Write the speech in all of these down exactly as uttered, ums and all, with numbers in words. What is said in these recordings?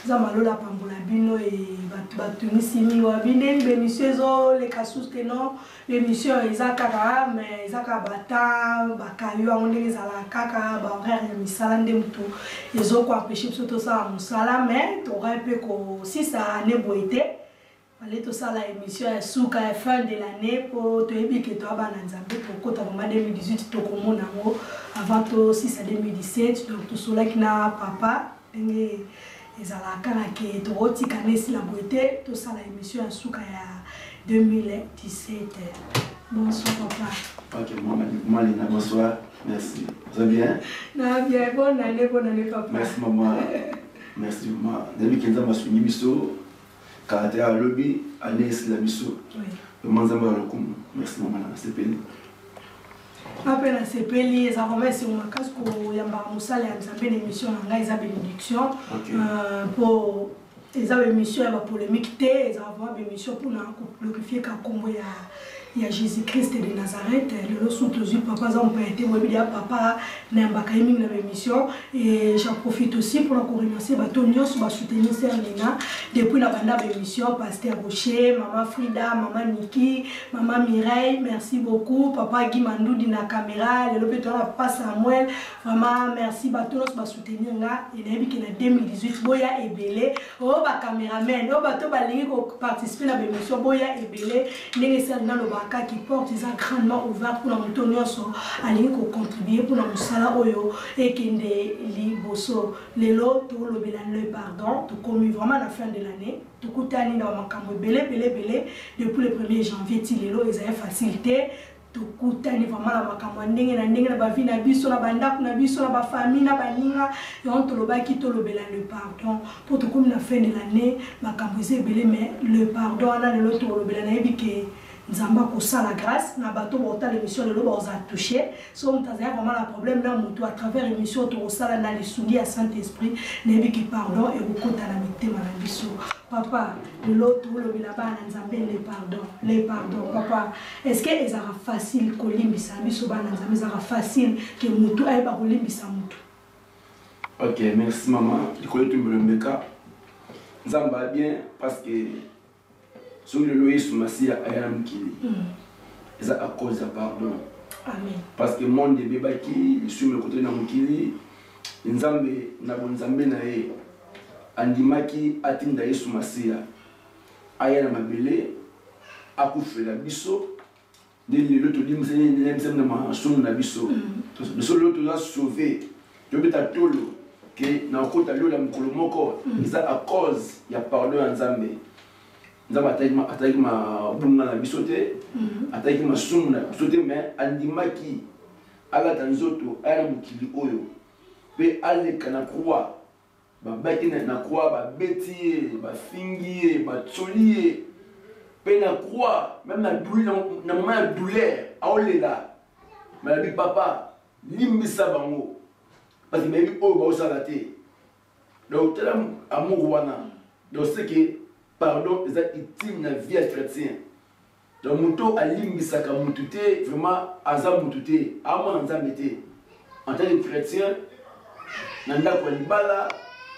Zamalola Pambola Bino et Batuni Simi Wabine, l'émission les Kasus Kenon, l'émission Isakara, mais Isaka Bata, Bakayo, on est les Alakaka, Barrer, Misalande Moutou, ils ont quoi péché tout ça à Moussala, mais tu aurais pu que si ça n'est pas été, fallait tout ça l'émission est sous la fin de l'année pour te dire que tu as bananzambé pour que tu as deux mille dix-huit, tu as commencé avant tout si c'est deux mille dix-sept, donc tout cela qui n'a papa, et ezalaka na ke toti kanesi la beauté tout ça l'émission à souka ya deux mille dix-sept. Bonsoir papa. Ok, maman Lina, bonsoir. Merci. Vous allez bien? Na bien, bonne année, bonne année papa. Merci maman. Merci maman. Depuis que nous avons biso caractère lobby année la biso. Oui. Manzamba lokum. Merci maman na C P L. Après la C P L, ça remet sur ma casque où il y a un moussal et un émission en gaïsa bénédiction pour les émissions et polémique té, les émissions pour glorifier Kakombo il y a Jésus-Christ de Nazareth, le sous-tozu papa on peut être webia papa n'embaka émission na émission et j'en profite aussi pour encore remercier Batonios pour soutenir Serlina depuis la bande émission pasteur Rocher, maman Frida, maman Niki, maman Mireille, merci beaucoup papa Guy Mandou dina caméra, le lopéton papa Samuel, vraiment merci Batonios pour soutenir là et depuis que en deux mille dix-huit boya ebelé oh ba caméraman oh bato balingi ko participer na émission boya ebelé ndenge Serlina lo qui porte ils ont grandement ouvert pour nous tenir aller contribuer pour nous sala oyo et qui les bosso les lots tout le le pardon tout comme vraiment la fin de l'année tout coûtani dans makambo belé belé belé depuis le premier janvier ti les lots ils avaient facilité tout coûtani vraiment la makambo ndenge na ndenge na ba vie na biso na banda na biso na ba famille na baninga et on to le ba qui to le le pardon pour tout comme la fin de l'année makambo c'est belé mais le pardon na le lot to le belé na ebike Nzamba ko la grâce na bateau bota l'émission de l'eau on a touché so on a vraiment le problème là mutu à travers l'émission to sala na lisungi à Saint-Esprit nebi qui pardon et ukota na mitema na biso papa l'autre le bilaba na nzambe les pardon les pardon papa est-ce que ez sera facile ko limbisa biso ba na nzambe sera facile que mutu ay ba ko limbisa mutu? OK, merci maman ikolo tu mbeka nzamba bien parce que sur le loïs Massia ayam kili. C'est à cause de pardon. Amen. Parce que mon de bébé qui sur le côté de Namukili, Nzambe na bonzambe na e andimaki atinda Yesu Massia. Ayana mabele akufe la biso de le to dim sene nemsem na masum na biso. De solo to la sauver. Je beta tolo que na kota lo la mukolo moko, c'est à cause ya pardon Nzambe. Nous avons attaqué ma boum na bisoté, attaqué ma soum na bisoté, mais andimaki ala tanzoto ala mukili oyo, pe ale kana croix, ba baki na croix, ba beti, ba fingi, ba tsoli, pe na croix, même na douleur, na ma douleur, aolela, mais la papa, limbisa bango, parce que même oyo ba osalate, donc tel amour wana, donc c'est que pardon, c'est utile dans la vie chrétienne. Donc, muto alimbisaka mutute, vraiment, aza mutute, ama anza mete. En tant que chrétien, nanda kwa libala,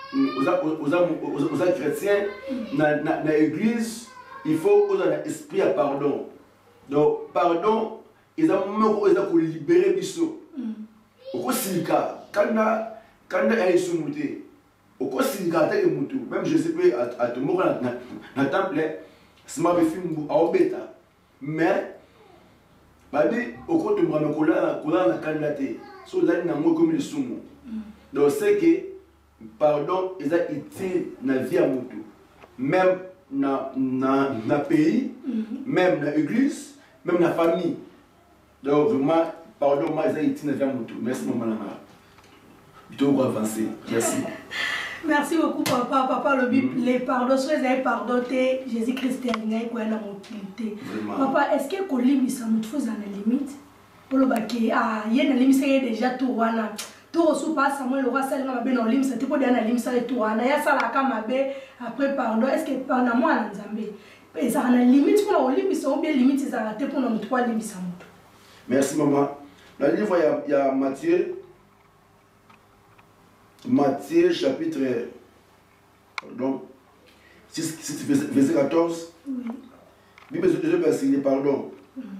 aux chrétiens, dans l'église, il faut avoir l'esprit à pardon. Donc, pardon, ils ont libéré biso. Au silika, quand on a été soumuté, au cas même je sais pas à tout moment dans le temple c'est ma film à obéta mais babi au côté de moi cola cola na candidaté so là na moi comme le sumo donc c'est que pardon ils a été na vie à mutu même na na na pays même na église même na famille donc vraiment pardon moi ils a été na vie à mutu merci maman là tu dois avancer merci. Merci beaucoup papa, papa le bip, mm -hmm. les pardons, si vous avez pardonné, Jésus-Christ est venu pour la mobilité. Papa, est-ce que Kolimbi ça nous fait une limite? Pour le baquet, ah, il y a une limite, c'est déjà tout wana. Tout reçu pas Samuel le roi ça n'a pas limite, c'était pas dans la limite ça tout wana. Il y a ça la kamabe après pardon, est-ce que pendant moi na Nzambe? Et ça a une limite pour la limite, ça ou bien limite ça raté pour nous trois limites ça. Merci maman. Dans le livre il y a Matthieu Matthieu chapitre pardon. six verset quatorze. Oui. Bible de pardon.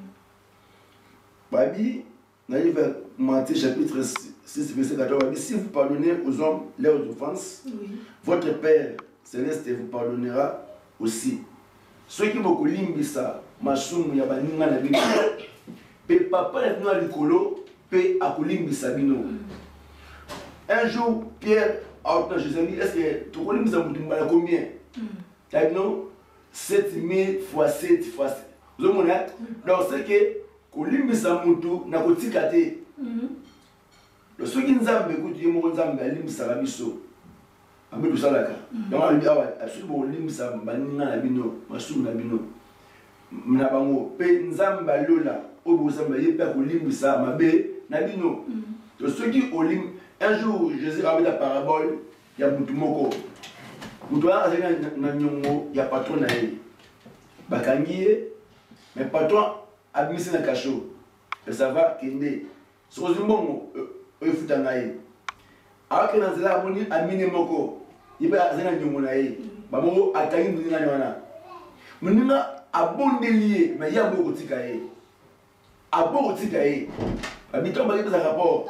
Babi, dans Matthieu chapitre six, verset quatorze, si vous pardonnez aux hommes leurs offenses, oui. Votre Père céleste vous pardonnera aussi. Ceux qui m'ont limbi ça, masumu ya baninga na bino, pe papa na bino likolo, pe akulimbi sabino. Un jour, Pierre a obtenu Jésus, est-ce que tu connais ça combien? Tu as dit non? sept mille fois sept fois sept. Vous avez dit? Donc c'est que kulimbi sa mutu na kotikate. Le ceux qui nous ont écouté, ils m'ont dit que ça va biso. Abe tout ça là. Donc on dit ah ouais, absolument limbi sa baninga na bino, masumu na bino. Na bango pe nzamba lola, obo samba ye pe kulimbi sa mabe na bino. Donc ceux qui olim un jour Jésus a dit la parabole, il y a mutu moko. Mutu a na nyongo, il y a patron na ye. Bakangiye, mais patron a mis na cachot. Et ça va kende. So zimbongo e futanga ye. Alors que dans la harmonie a mine moko, il va azena nyongo na ye. Ba mo akangi muninga wana. Muninga abondelier, mais il y a beaucoup tika ye. Abo tika ye. Habitons ba yeba rapport.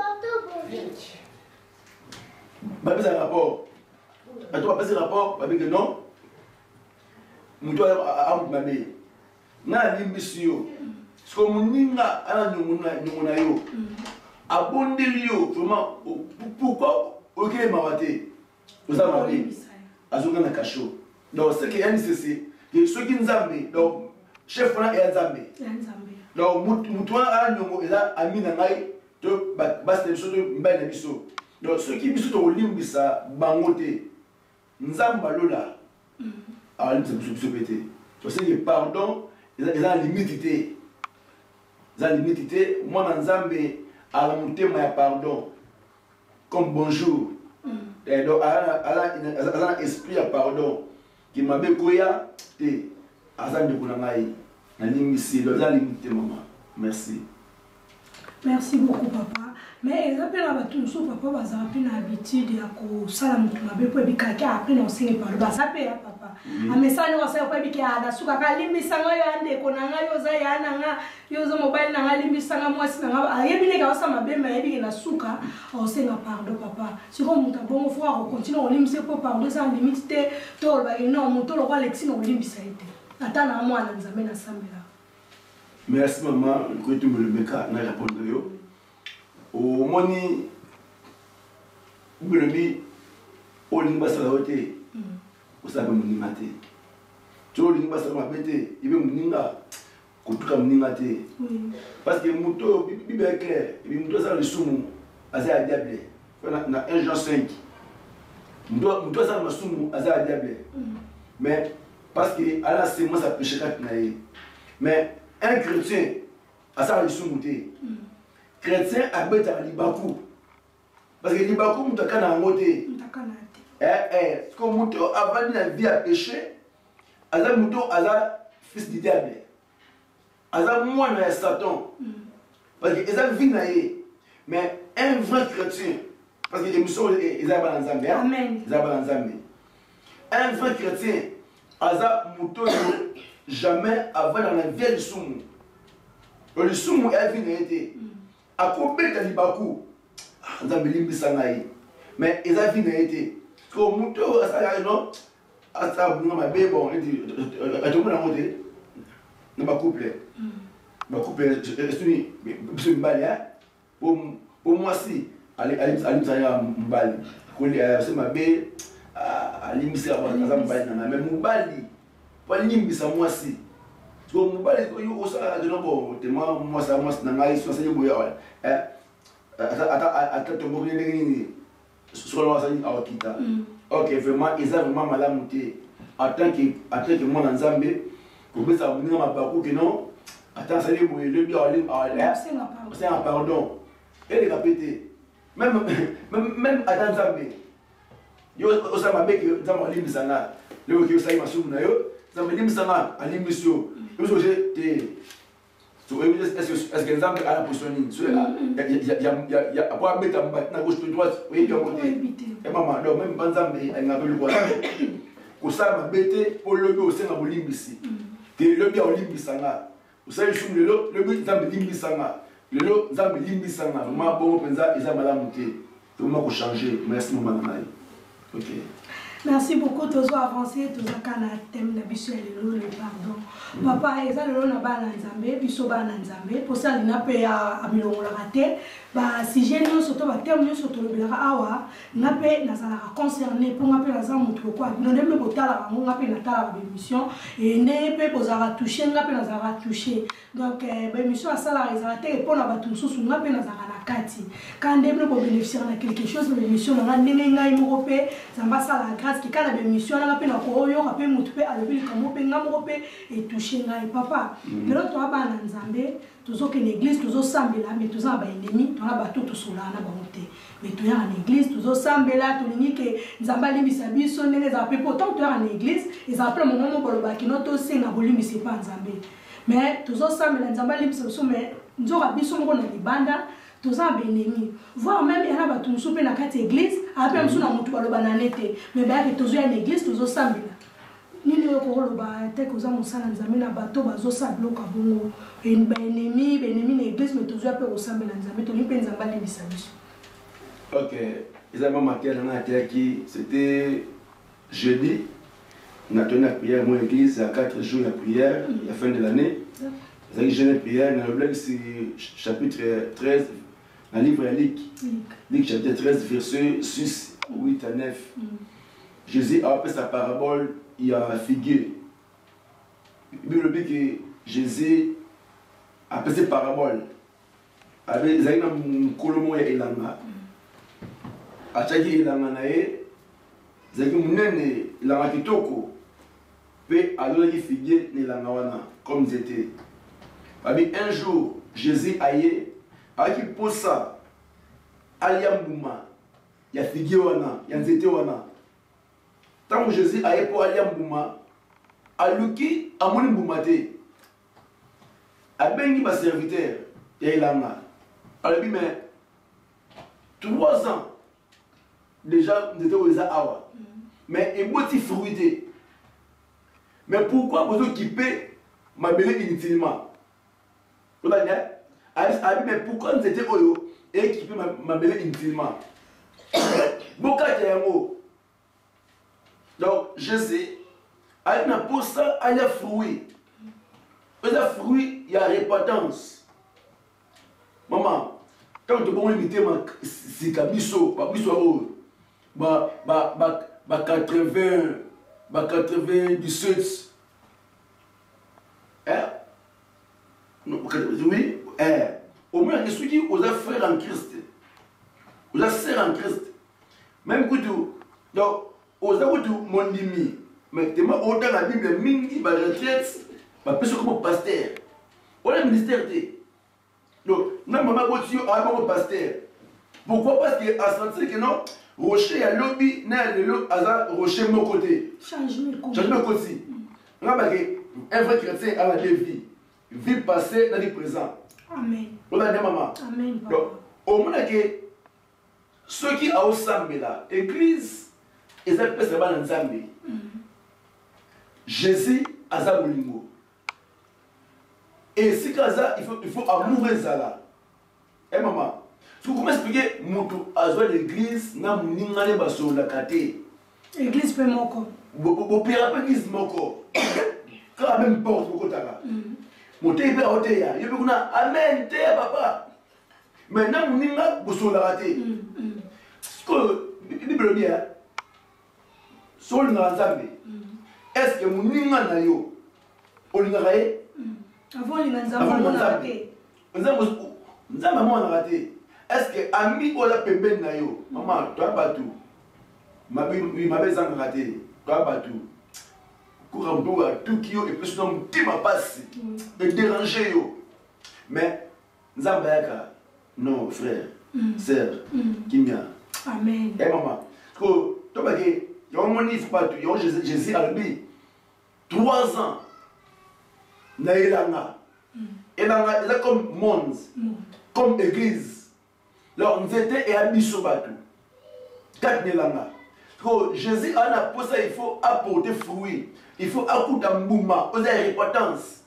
Ba yeba rapport. Ba to ba yeba rapport, ba bi que non. Muto a a mabe. Na limbisio. Sko muninga ana nyongo na nyongo na yo. Abondelio, vraiment, pourquoi ok mawate vous avez dit azoka na cachot. Donc ce qui est nécessaire que ceux qui nous amènent donc chef là est Nzambe. Donc mutwa a nyongo eza amina ngai to bas de biso to mbali na biso. Donc ceux qui biso to limbisa bangote Nzamba lola a limite biso biso pété. Donc c'est que pardon ils ont limité. Ils ont limité moi Nzambe à la montée mais pardon comme bonjour mm. Et donc à la esprit à pardon qui m'a bé koya et à ça de kunangai na limisi dans la limite maman merci merci beaucoup papa mais ils appellent à tout so papa va zapper na habitude ya ko sala mutu mabe po bikaka après na osinger par ba zapper papa a message wa sa ko bikaka da suka ka limisa ngayo ande ko na ngayo za yana nga yo zo mobile na limisa nga mwasi na ayebine ka sa mabe ma yebi na suka osenga pardon papa si ko mutu bon faut on continue on limisa po pardon sans limite te to ba non mutu lo kwa lexi no limisa ite atana mwana nzambe na sambela merci maman ko tu me le beka na répondre yo au moni bulobi o limba sala hote o sabe muninga te to limba sala mabete ibe muninga kutuka muninga te parce que muto bible est clair et muto ça le sumu aza diable na un Jean cinq muto muto ça le sumu aza diable mais parce que ala c'est moi ça péché kat na ye mais un chrétien asa le sumu te chrétien abeta libaku parce que libaku mutaka na ngote eh eh comme muto avant la vie à péché aza muto aza fils du diable aza mwana ya Satan parce que eza vie na ye mais un vrai chrétien parce que émission eza ba nzambe amen eza ba nzambe un vrai chrétien aza muto jamais avant dans la vie du sumu le sumu est vie na été a kobeta libaku nzambe limbisa ngai mais eza vie na été ko muto asala no asa bunga mabe bon eti atomona ngote na ba couple ba couple estuni biso mbali hein pour pour moi si ali ali ali tsaya mbali ko li asa mabe alimbisa ba mbali na mais mbali pa limbisa moi si so mobali ko yo osala de nobo te moi moi ça moi na ngai so sanye boya eh ata ata ata to mo ngene ngini so la sanye awakita OK vraiment ils ont vraiment malamu te en tant que en tant que moi nzambe ko besa munga mabaku que non attends sanye boya le bien aller c'est un pardon et les répéter même même même attends nzambe yo osama beke nzambe limbisana le ko yo sai masumu na yo nzambe limbisana alimbisio. Vous avez est-ce que Nzambe a la position nini? Il y a pas mettre en bas na gauche puis droite, oui, il y a côté. Et maman, donc même Nzambe il n'a pas le droit. Ko ça ma bête pour le au sein na bolimbisi. Que le bien olimbisanga. Vous savez je le le but Nzambe limbisanga. Le lo Nzambe limbisanga. Vraiment bon penza ils a malamu te. Vraiment ko changer. Merci maman nai. OK. Merci beaucoup, tous avancé, tous à thème de biso le pardon. Papa, ils ont le nom na Nzambe, biso ba Nzambe, pour ça il n'a pas à milongo la raté. Bah si j'ai nous surtout ba thème nous surtout le bila awa, n'a pas na sala concerné pour n'a pas na sala mutu quoi. Nous ne me botala ba n'a pas na tala ba émission et ne peut posera toucher n'a pas na sala toucher. Donc ba émission à sala réservé pour na ba tout sous n'a pas na sala kati. Quand des pour bénéficier de quelque chose de l'émission na ndenge ngai mo pe zamba sala grâce qui quand la émission na pe na ko yo ka pe mutu pe alobi comme pe ngamo pe et toucher ngai papa. Lelo to ba na Nzambe toujours que l'église toujours sambela mais toujours ba ennemi to na ba tout sola na ba moté. Mais to ya en église toujours sambela to ni que Nzamba limbisa biso ndenge za pe pourtant to ya en église et ça appelle mon moment boloba ki no to senga bolimbisa pa Nzambe. Mais toujours sambela Nzamba limbisa biso mais nzoka biso moko na libanda tous en bénémi voir même il y a ba tout souper na quatre église après même na mutu baloba na nete mais ba que tous en église tous sambela nini ko loba te ko za musala Nzambe na bato bazo sablo ka bongo en bénémi bénémi na église mais tous après au sambela Nzambe to ni pe Nzamba libisa biso. OK, ils avaient marqué dans la terre qui c'était jeudi. On a tenu la prière à mon église à quatre jours la prière à la fin de l'année. Vous avez jeûné prière dans le blog c'est chapitre treize dans le livre de Luc. Luc chapitre treize verset six, huit à neuf. Jésus a appelé sa parabole il a figué. La Bible dit que Jésus a appelé sa parabole. Avec Zaina Mukolomo et Elanga. A chaque Elanga nae, Zaki Munene, Elanga Kitoko, pe alors il figué Elanga wana comme ils étaient. Un jour, Jésus aïe, a qui pose ça, Aliambouma, il y a figué wana, il y a nzete wana. Tant que Jésus aïe pour Aliambouma, aluki amoni boumate, a bengi ma serviteur, il y a Elanga. Alors dit mais trois ans déjà nous étions aux awa, mais et motif fruité. Mais pourquoi vous occupez ma belle inutilement? Vous voyez? Mais pourquoi nous étions oyo et équipés ma belle inutilement? Beaucoup de mots. Donc Jésus a une pour ça il y a fruit. Il y a fruit, il y a répandance. Maman, quand tu vas limiter ma si kabiso, pas biso ba ba ba ba quatre-vingts, ba quatre-vingt-dix-sept. Hein? Oui, eh. Au moins, je suis dit aux frères en Christ, aux sœurs en Christ. Même que tu, donc, aux autres mondimi, mais tu m'as autant la Bible, mingi, ma retraite, ma personne comme pasteur. On a le ministère de. Donc, non, maman, tu as un pasteur. Pourquoi? Parce qu'il a senti que non, rocher à lobby, n'a le rocher de mon côté. Changement. Changement côté. On a un vrai chrétien à la vie. Vie passée dans le présent. Amen. On a dit maman. Amen. Donc, au moment que ceux qui ont ensemble là, l'église, ils appellent ça dans Nzambe. Jésus a ça bolingo. Et si ça, il faut il faut amourer ça là. Eh maman, tu comment expliquer mutu azwa l'église na muninga le baso la kate. Église pe moko. Bo bo pira pe église moko. Quand même porte beaucoup tala. Moté pe oté ya, yebi kuna amen te papa. Maintenant muninga baso la kate. Ko Bible dit hein. Sol na Nzambe. Est-ce que muninga na yo olinga kae? Avant les Nzambe on a raté. Nzambe Nzambe mo na raté. Est-ce que ami ola pembeni na yo? Maman, toi pas tout. Ma bi ma bezanga raté. Toi pas tout. Kourambou tout qui yo et plus non ti ma passe. Et déranger yo. Mais Nzambe yaka non frère, sœur, kimia. Amen. Eh maman, ko to ba ke yo moni faut pas tout. Yo Jésus a dit trois ans na elanga. Et là, comme monde, comme église. Alors, nous étions et habillés bateau. Quatre nélanga. Jésus a un pour ça, il faut apporter fruit. Il faut accoucher un mouvement, aux repentance.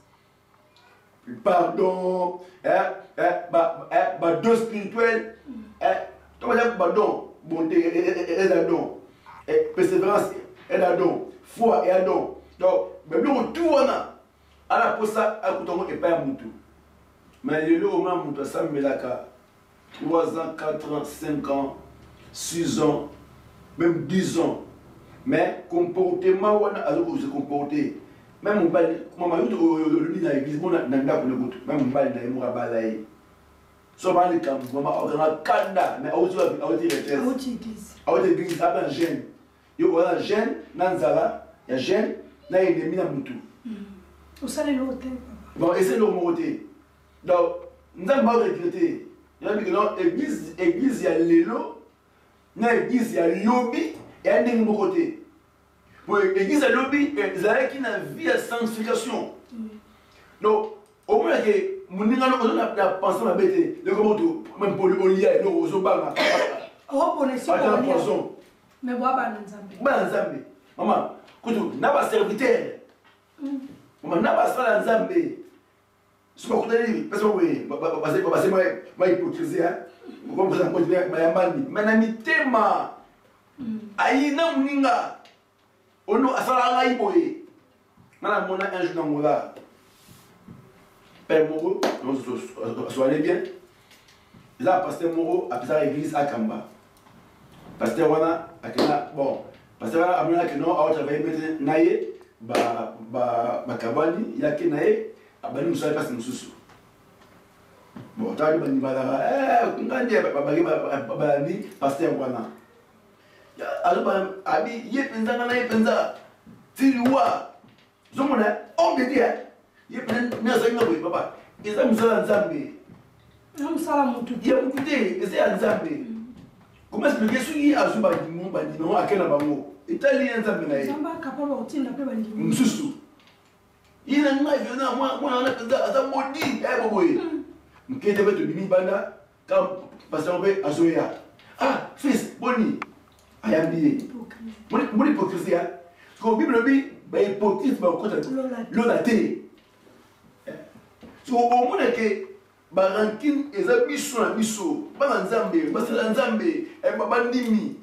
Pardon, hein, hein, bah, hein, bah, don spirituel, hein, pardon, bonté et la don, persévérance et la don, foi et la don. Donc, mais nous, tout on a, à la pour ça, à côté, et pas un moutou. Mais le lieu où on a un moutou, ça me l'a trois ans, quatre ans, cinq ans, six ans, même dix ans. Mais comportement, on a se comporter. Même mon bal, comment m'a dit le lit dans l'église, mon n'a pas pour le goût. Même mon bal dans les mois balaye. Soit par les camps, maman, on a un canada, mais on a un église. On a une église, on a un gène. Il y a un gène, dans Zala, il y a un gène, il y a un ennemi dans Moutou. Vous savez l'autre. Bon, et c'est le côté. Donc, nous n'avons pas regretté. Il y a dit que dans l'église, il y a l'élo, dans l'église, il y a lobby, et il y a un ennemi de côté. Pour l'église à lobby, ils ont qui n'a vie à sanctification. Donc, au moins que mon n'a pas pensé à bête, le comment même pour le lia et le rozobanga. Oh, pour les poison. Mais bois pas dans Zambie. Bah Zambie. Maman, quand tu n'as pas serviteur. Maman n'a pas ça dans Zambie. Ce que vous avez dit, parce que oui, parce que c'est moi, moi hypocrisie hein. Comme vous avez continué, ma yamani, mais n'ami tema. Aïna muninga. On a un boy. Madame, on a un jour dans mon là. Père Moreau, soyez bien. Là, Pasteur Moreau a fait l'église à Kamba. Pasteur Wana a fait bon. Pasteur Wana a fait que non, a travaillé maintenant naïe, ba ba ba kabani, il y a que naïe, a bani nous savons pas si nous sous. Bon, t'as dit bani bala, eh, on a dit ba ba ba bani Pasteur Wana. Alors, abi, yé penza na yé penza, tiliwa, zomona, on me dit, yé penza na zanga oui papa, ils ont mis ça en Zambie. Non, ça la monte. Il y a écoutez, c'est en Zambie. Comment expliquer ce qui a joué à Dimon, Bandino, à quel bango, italien Zambie na yé. Zamba capable de tirer la paix Bandino. Msusu. Il a n'a venu moi, moi on a penza, ça maudit, eh boboy. M'kete bet de bimi banda, quand parce qu'on veut azoya. Ah, fils, boni. Ayambiye. Mon hypocrisie. Parce que la Bible dit, l'hypocrisie, c'est l'eau la télé. Si au moment que Barankine et Zabiso na biso, Baranzambe, Basalanzambe, et Babandimi.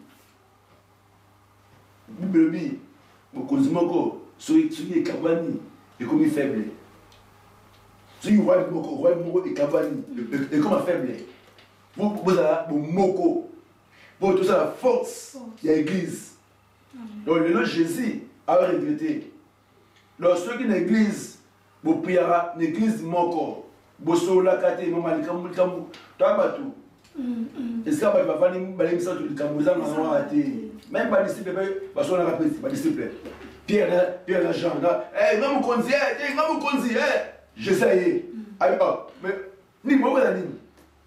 La Bible dit, mon consimoko, celui qui est Kabani, est comme faible. Celui qui est Moko, roi Moko et Kabani, est comme faible. Vous, vous avez mon Moko. Pour tout ça, la force, il y a l'église. Donc, le nom de Jésus a regretté. Lorsque une église, vous priera, une église moko, vous soulez la carte, vous m'avez dit, vous avez tout. Est-ce que vous avez dit, vous avez dit, vous avez dit, même pas disciple, vous avez dit, pas disciple. Pierre, Pierre, Jean, eh, non, vous conduisez, eh, non, vous conduisez, eh, j'essaye. Mais, ni moi, vous avez dit.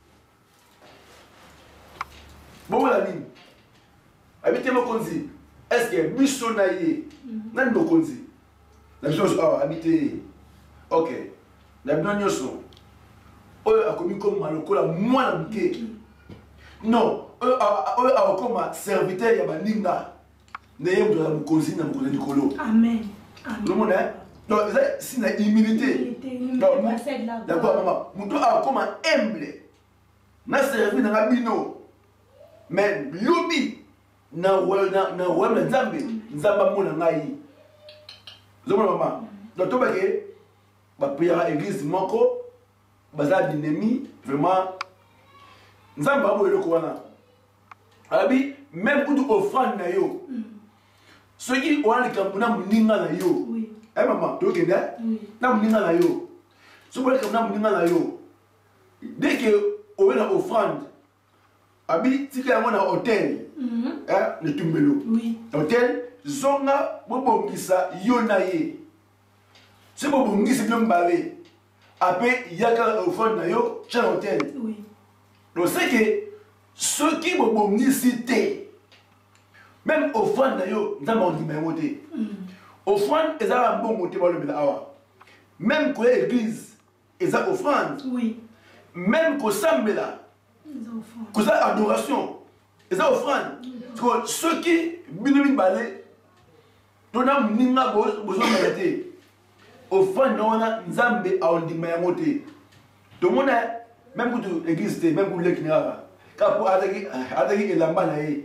Bon, la ligne. Habitez-moi comme si. Est-ce que Bisso naïe, n'a pas comme si. La chose a habité. Ok. La bien son. Eux a commis comme maloko la moi la non. Eux a comme serviteur ya baninga. N'ayez pas de la cosine na mukone du colo. Amen. Le monde hein. Donc c'est une humilité. Donc d'abord maman, mon a comme humble. Na servi na bino. Mais lobi na na na wema nzambe nzamba mona ngai zomo mama donc to bake ba prière église moko baza binemi vraiment nzamba bo eloko wana abi même pour offrande na yo ceux qui ont les campuna muninga na yo eh maman to kenda na muninga na yo so bo le campuna muninga na yo dès que on a offrande abi tika mona hôtel hein le tumbelo oui hôtel zonga bobongisa yonaye c'est bobongisa bien balé après yaka au fond na yo chez hôtel oui donc c'est que ceux qui bobongisi té même au fond na yo nzamba on dit mais au fond ezala bon côté ba le awa même que l'église eza offrande. Oui. Même kosambela, kosa adoration, eza offrande. Parce que ceux qui bino balé, tona mninga besoin de offrande na nzambe a ondima yango te. Tout le monde même pour l'église, même pour l'église, quand pour attaquer attaquer elamba na ye.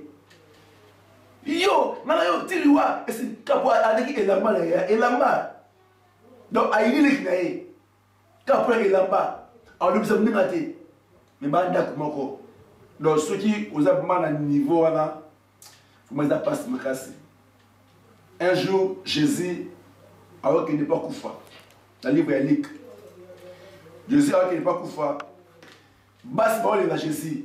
Yo, na yo tiliwa, est quand pour attaquer elamba na ye, elamba. Donc aïli l'église. Quand pour elamba, on lui besoin de te. Mais banda komoko. Donc ceux qui aux abomans à niveau là, faut me ça passe me casser. Un jour Jésus alors qu'il n'est pas koufa. Dans le livre est Luc. Jésus alors qu'il n'est pas koufa. Bas ba ole na Jésus.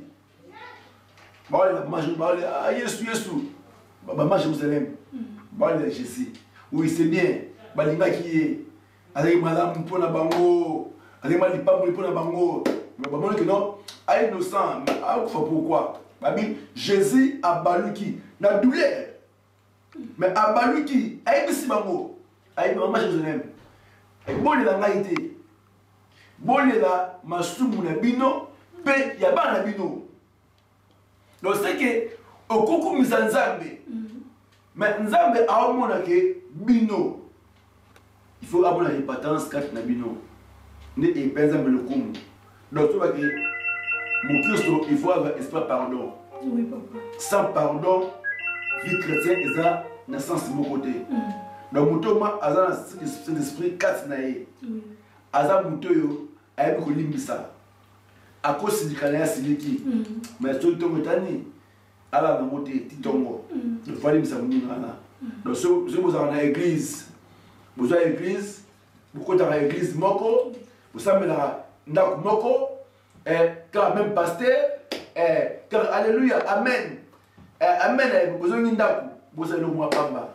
Ba ole na manger ba ole ah Yesu Yesu. Ba manger Jérusalem. Ba ole na Jésus. Oui c'est bien. Ba linga qui est avec madame pour na bango. Avec ma lipambo pour na bango. Mais ba que non, à innocent, à pourquoi? Babi Jésus a balu qui na douleur. Mais a balu qui a ici bango. A maman Jérusalem. Et bon la ngaité. Bon la masumu na bino. Pe ya ba na bino. Donc c'est que au koko mizanzambe. Mais nzambe a omona ke bino. Il faut avoir la importance quatre na bino. Ne e pensa me le kumu. Donc tu vois que mon Christ il faut avoir espoir pardon. Oui papa. Sans pardon, vie chrétienne est ça na sens de mon côté. Donc mon toma azana cet esprit quatre na ye. Oui. Azam mutoyo ayebi ko limbisa. À cause du canal siliki mais tout le temps ala na moté titongo le fallait me savoir là donc ce ce vous en a église vous avez église beaucoup dans l'église moko vous savez là ndako moko et quand même pasteur et quand alléluia amen amen vous avez ndako vous avez le moi pamba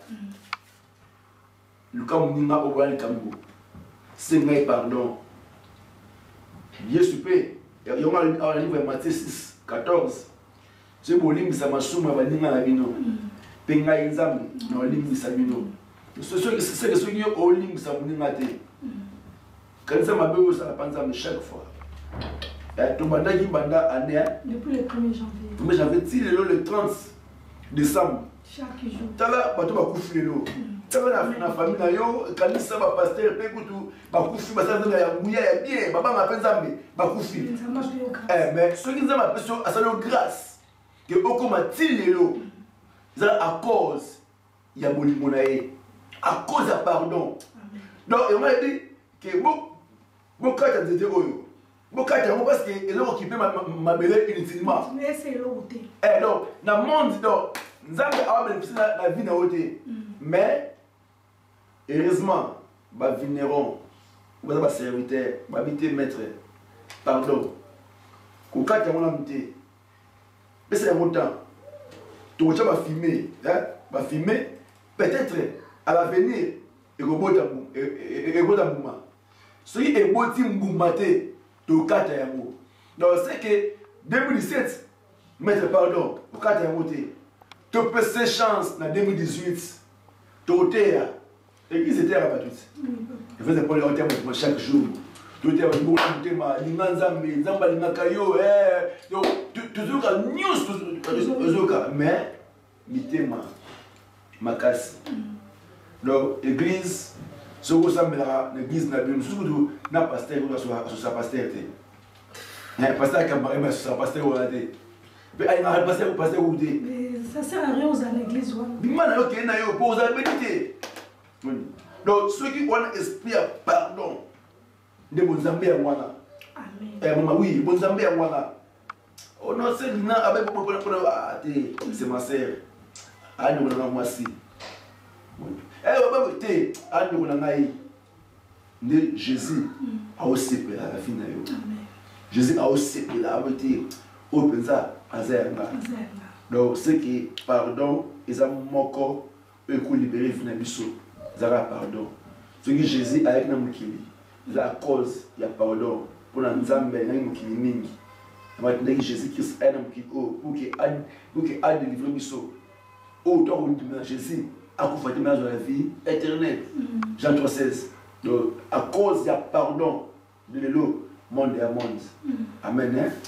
le camp ninga obali kambo c'est mais pardon Jésus paix. Il y a un livre de Matthieu six, quatorze. C'est pour l'imisa masuma baninga la bino. Penga inzambi na l'imisa bino. Ce ce c'est ce qui est au limisa muninga te. Quand ça m'a beau ça la panza chaque fois. Et tout banda qui banda année depuis le premier janvier. Mais j'avais dit le trente décembre. Chaque jour. Tala bato ba kufi lelo. Tala na famille na yo kanisa ba pasteur pe kutu ba kufi ba sa ya muya ya bien baba ma penzambe ba kufi. Eh mais ce qui nous a appelé à sa grâce que beaucoup m'a tilelo. C'est à cause il y a bolimo na ye. À cause de pardon. Donc on m'a dit que beaucoup beaucoup de des oyo. Beaucoup de parce que ils ont occupé ma ma belle inutilement. Mais c'est l'autre. Eh donc dans monde donc nzambe a bénéficié la vie na oté. Mais heureusement, bah vigneron, bah serviteur, bah habiter maître, pardon. Quand tu as mon amitié, mais c'est un temps. Tu vas filmer, hein, va filmer. Peut-être à l'avenir, et au bout d'un bout, et au bout d'un moment. Ce qui est beau, tu m'boumaté, tu quatre à un. Donc c'est que deux mille dix-sept, maître pardon, pour quatre à un côté. Tu peux ces chances en deux mille dix-huit, tu as l'église était à Batut. Je faisais pas les termes chaque jour. Tu étais à Batut, tu étais à Linganzambi, Zamba Lingakayo, tu es à news, mais tu étais ma casse. Donc, l'église, ce que ça me l'a, l'église n'a pas surtout n'a pas pasteur sur sa pasteur. Pasteur qui a parlé sur sa pasteur ou la tête. Mais il n'a pas pasteur ou pasteur ou t'es. Mais ça sert à rien aux l'église. Bimana ok na yo pour la bénité. Donc ceux qui ont esprit à pardon de bon Zambie à wana. Amen. Eh maman oui, bon Zambie à wana. Oh non c'est na avec pour pour pour ah c'est ma sœur. Ah nous on a moi si. Eh baba té ah nous on a ngai. De Jésus a aussi pour la fin na yo. Amen. Jésus a aussi pour la beauté au pensa azerna. Donc ce qui pardon ils ont moko et qu'on libérer finalement zara pardon. Ce que Jésus avec na mukili. La cause il y a pardon pour la nzambe na mukili mingi. Maintenant Jésus Christ est na mukili pour que ad pour que ad délivrer biso. Au temps où Jésus a conforté dans la vie éternelle. Jean trois seize. Donc à cause il y a pardon de l'élo monde et monde. Amen. Hein?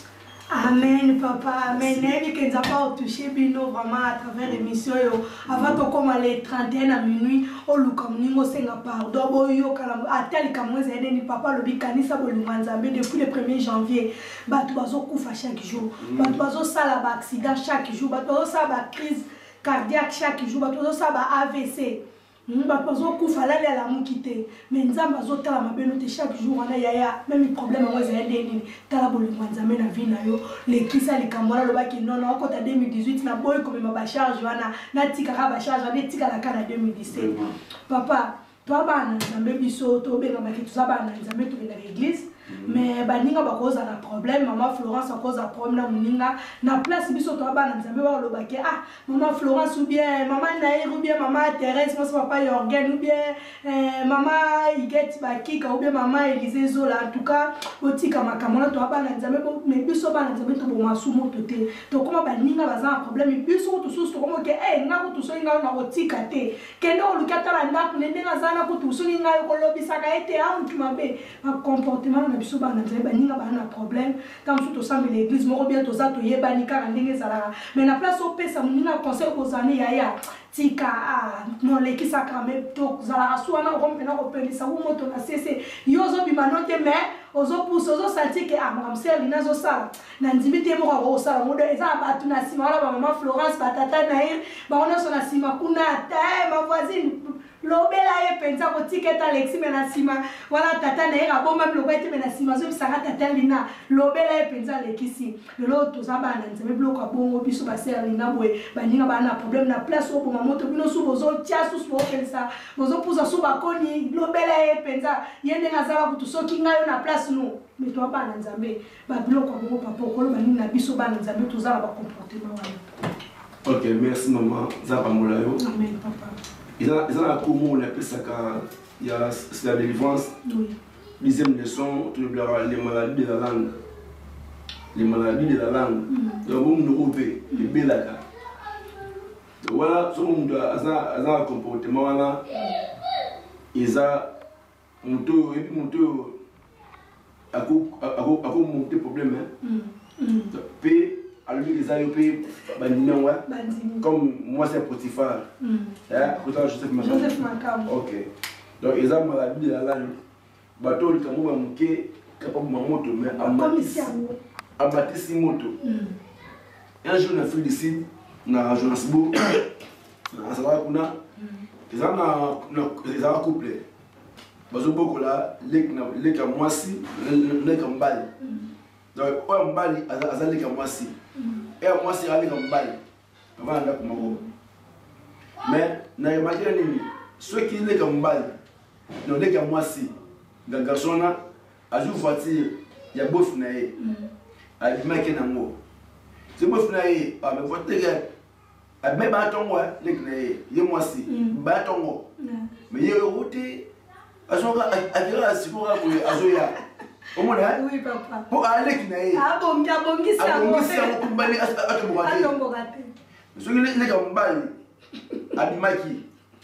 Amen, papa. Amen. Et que nous avons touché Bino vraiment à travers l'émission. Avant de commencer les trente et un à minuit, au Lukamningo Senga pardon, Boyo Kalam, à tel qu'Amouez Eden, papa le Bikanisa Bolumanzambe depuis le premier janvier. Batuazo Koufa chaque jour. Batuazo Salaba accident chaque jour. Batuazo Saba crise cardiaque chaque jour. Batuazo Saba A V C. Batuazo Koufa là la mukite. Mais nous avons besoin de la mabenote chaque jour. On a yaya même problème Amouez Eden. Tala Bolumanzambe na vie na yo. Les kisa les camarades le baki non non quand en deux mille dix-huit na boy comme ma charge wana na tika ka charge na tika la kana deux mille dix-sept. Papa toi bana nzambe biso to benga baki tout ça bana nzambe to na l'église mais baninga ba cause na problème maman Florence a cause un problème na muninga na place biso to bana nzambe ba lo baki ah maman Florence ou bien maman Naïr ou bien maman Thérèse moi papa Yorgen ou bien euh, maman Iget baki ou bien maman Élisée Zola en tout cas otika makamona to bana nzambe mais biso bana nzambe to bo masumo to te to comment baninga baza un problème biso to sous to comment que eh nga ko to so nga na otika te kende o lukata la ndako nende nga zana ko to so nga ko lobisaka ete a mutu mabe comportement biso bana nzambe baninga bana problème tant tout ça mais l'église moko bien to za to yebani kaka ndenge ezalaka mais na place opesa muninga conseil kozani yaya tika ah non les qui sacrament to zala suana rompena ko pelisa wu moto na cc yozo bimanote mais ozo pousse ozo senti que ah mamsel linazo sala na ndimite mo ko sala modo eza batu na sima wala ba maman Florence batata Naïr ba ona so na sima kuna ta ma voisine lobela ye penza ko tiketa Alexis mena sima wala tata Naïr aboma lobete mena sima zo bisanga tata Lina lobela ye penza lekisi lelo to zaba na nzeme bloko abongo biso ba ser Lina boy baninga ba na problème na place au moto bino su bozo tia su so pensa bozo puza su bakoni lobela ye penza yende ngazala kutu soki ngayo na place no mais toi ba na nzambe ba bloko abongo papa ko lo baninga biso ba na nzambe to zala ba comportement wana. OK, merci maman Zaba Molayo. Amen papa. Ils ont, ils ont un comment on appelle ça quand il y a la délivrance. Oui. Deuxième leçon, les maladies de la langue. Les maladies de la langue. Donc, on nous ouvre, les belaga. Donc, voilà, ce monde a un comportement là. Ils ont monté, et puis monté, à quoi monter problème. Puis, alors les aïopés, comme moi c'est Potiphar, Joseph Makam. Joseph Makam. Ok. Donc ils ont maladie de la langue. Bateau le Kamou va manquer capable de moto mais à Baptiste moto. Un jour on a fait ici na Johannesburg, na Sala kuna. Ils ont na ils ont couplé. Bazo boko là, lek na lek à moisi, lek en balle. Donc on balle à lek à moisi. Et moi c'est avec un bail avant d'aller au mais na imagine nini ceux qui les comme bail non les comme moi si le garçon là a joué voiture il y a bof naé a dit mec na ngo c'est bof naé a me voiture a me ba tongo les naé ye moi si ba tongo mais ye route a son a a sikora ko azoya. Oui, papa. Pour aller qui n'est pas. Ah bon, il y a bon qui s'est arrêté. Ah bon, il y a bon qui s'est arrêté. Les gars, on Abimaki.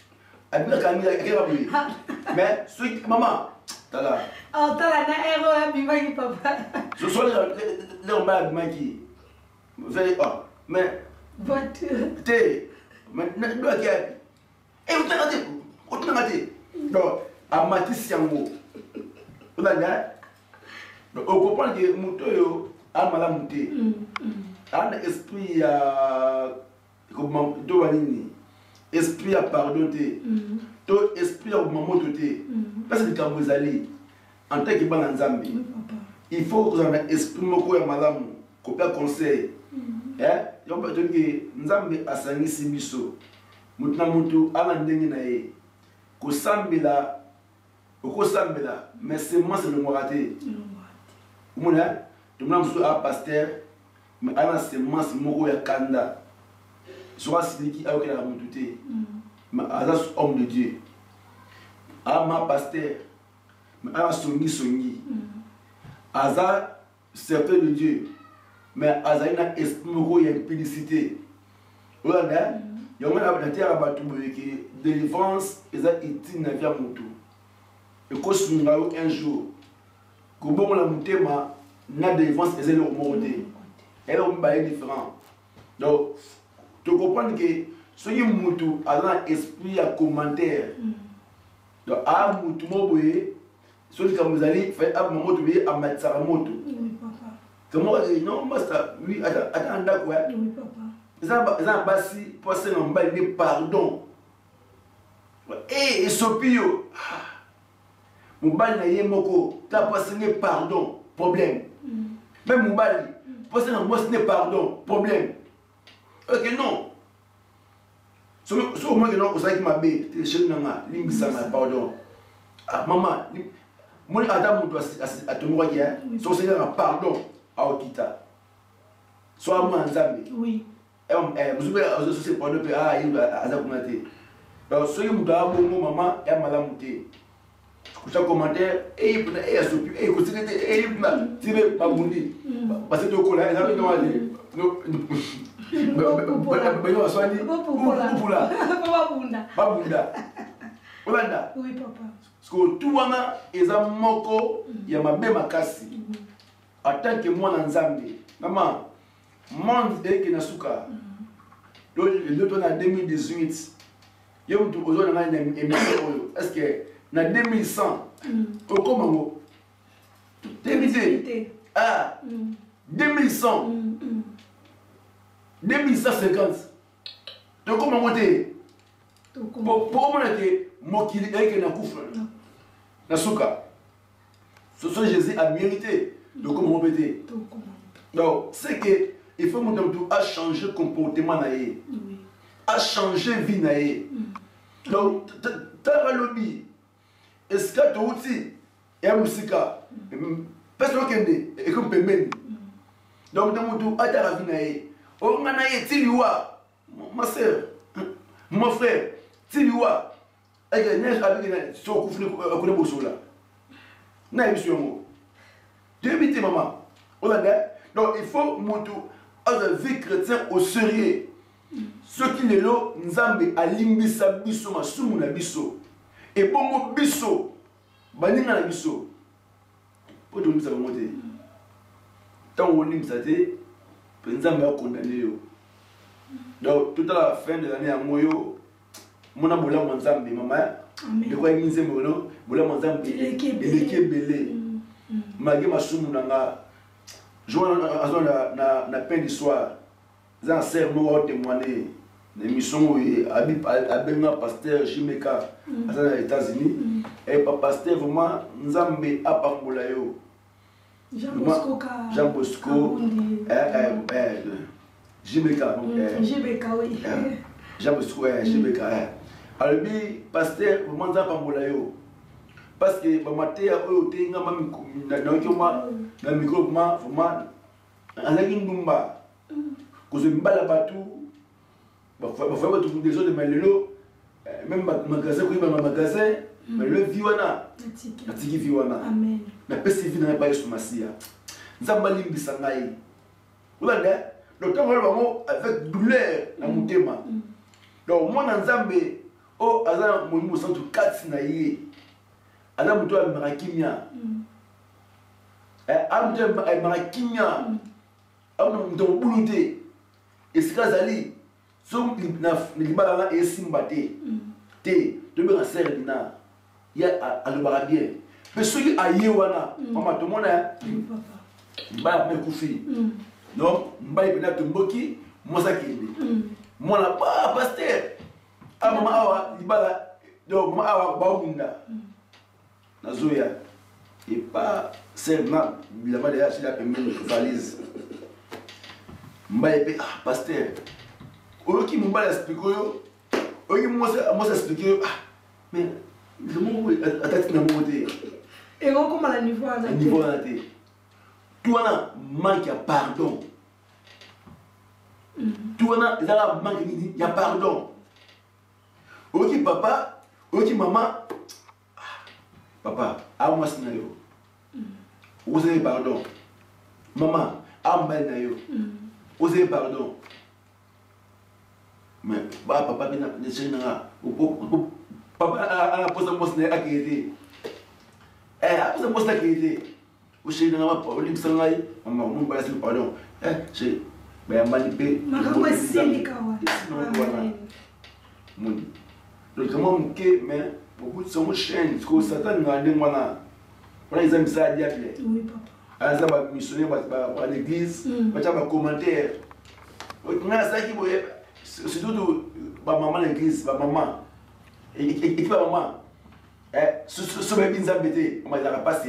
Abimaki, mais ce maman, t'as là. Oh, t'as là, un héros Abimaki, papa. Ce sont les gars, Abimaki. Vous allez, oh, mais. Voiture. T'es. Mais, tu dois qu'il y ait. Eh, vous t'en ratez. Vous t'en ratez. Donc, à Matisse Yango. Vous allez, donc, on comprend que Moutoyo a mal à monter. Un esprit à. Comment Doanini. Esprit à pardonner. Tout esprit à mamototer. Parce que quand vous allez, en tant que Bananzambi, il faut que vous ayez un esprit moko ya malamu, qu'on peut conseil. Hein? Il faut que Nzambi a sani sibiso. Mutna mutu ala ndengi na ye. Ko sambila, ko sambila, mais c'est moi c'est le moraté. Mouna, tout le monde a un pasteur, mais il y a un semence moko ya kanda. Soit celui qui a eu la montée, mais il y a un homme de Dieu. Il y a un pasteur, mais il y a un songi songi. Il y a un serveur de Dieu, mais il y a un esprit moko ya impudicité. Il y a un terre à qui délivrance, et ça est une vie à mon tour. Et quand un jour, Comment la mutema na défense et le monter. Elle on bail différent. Donc tu comprends que ce qui mutu a un esprit à commentaire. Donc à mutu mo boye celui comme vous allez faire à moment tu à mettre sa moto. Oui papa. Comment non master oui attends attends d'accord. Oui papa. Ça ça basi pour se n'emballer pardon. Eh sopio. Mobali na ye moko ta passé pardon problème même mobali passé na moi ce pardon problème ok non so so moi que non ko ça qui m'a bé te chez nanga limbisa na pardon ah maman moi adam doit à ton roi hier so c'est un pardon à okita so moi nzambe oui eh vous avez so c'est pardon ah il a za kumate donc so il doit bon maman et malamuté ça commentaire et il peut et assoupir et continuer et il peut tirer pas bondi parce que tu connais ça veut dire non ben on soit dit pour là pas bunda pas bunda Olanda oui papa parce que tout wana eza moko ya mabe makasi en tant que moi nzambe maman monde et que nasuka le ton en deux mille dix-huit yo tu ozo na na émission est-ce que na deux mille cent au comment débuté ah deux mille cent deux mille cent cinquante donc comment monter pour pour comment que mokili et na kufa na suka ce sont Jésus a mérité donc comment péter donc c'est que il faut monter tout à changer comportement na yé à changer vie na yé donc ta lobby est-ce que tu aussi et musika personne qui est et comme pemben donc dans tout à ta vie naé on a naé tiliwa ma sœur mon frère tiliwa et que neige avec na so kufuni ko bosola na émission mo débité maman on a donc il faut mutu à la vie chrétien au sérieux ce qui est là nzambe alimbisa biso masumu na biso et bongo biso baninga na biso po to mbisa monter tant on limbisa te nzambe a condamné yo donc tout à la fin de l'année à moyo mona bola nzambe mama de quoi inze mono bola nzambe eleke belé magi masumu nanga jour na na na peine d'histoire za serment témoigner l'émission a bien pasteur Jimeka aux États-Unis et pas pasteur vraiment nzambe apambola yo Jean Bosco Jean Bosco eh eh Jimeka Jimeka oui Jean Bosco Jimeka alors bi pasteur vraiment nzambe apambola yo parce que ba matéa oyo tenga mami na okoma na micro vraiment vraiment alaki ndumba kozo mbala batu ba fa ba tout des autres mais lelo même magasin ko ba magasin mais le viwana natiki viwana amen na pesi vina ba Yesu Masia nzamba limbisa ngai ulanda le temps va bango avec douleur na mutema donc moi nzambe o azana mo mo santu quatre na yé ala muto a marakimia eh amte marakimia amna muto bulute esika zali so na libala na esimba te te to be na ser dina ya alobara bien mais soki aye wana mama to mona ba me kufi donc mbai pena tumboki mosa kende mona ba pasteur a mama awa libala donc mama awa ba bunda na zoya et pas seulement la made ya sila pembeni valise mbai pe ah pasteur oyoki mobali explique oyo oyoki mwasi explique oyo ah mais le mot atati na moko te ekokoma na niveau wana niveau wana te tu wana manque ya pardon tu wana ezala manque nini ya pardon oyoki papa oyoki mama papa a mwasi na yo ozali pardon mama a mobali na yo ozali pardon mais bah papa bina ne sait pas papa a a posé mon snack à qui était eh a posé mon snack qui était au chéri de ma au libre sangai maman mon pas pardon eh c'est ben manipé makambo esili kawa mon donc comment que mais beaucoup de son chaîne ce que Satan n'a dit moi là ils aiment ça dire oui papa à ça va missionner à l'église va faire commentaire on a ça qui voyait c'est tout ba maman l'église ba maman et et pas maman eh ce ce bébé nzambete on va dire passer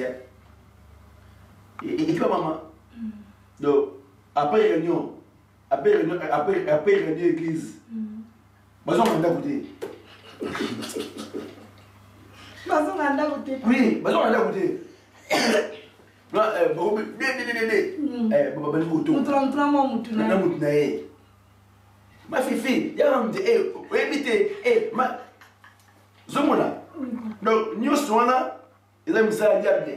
et pas maman donc après réunion après réunion après après réunion l'église bazo manda côté bazo manda côté oui bazo manda côté non eh bon bien bien bien eh baba bani côté mutra mutra mo mutuna na mutuna eh ma fifi ya me dit eh éviter eh ma zomona donc nous sommes là ils aiment ça diable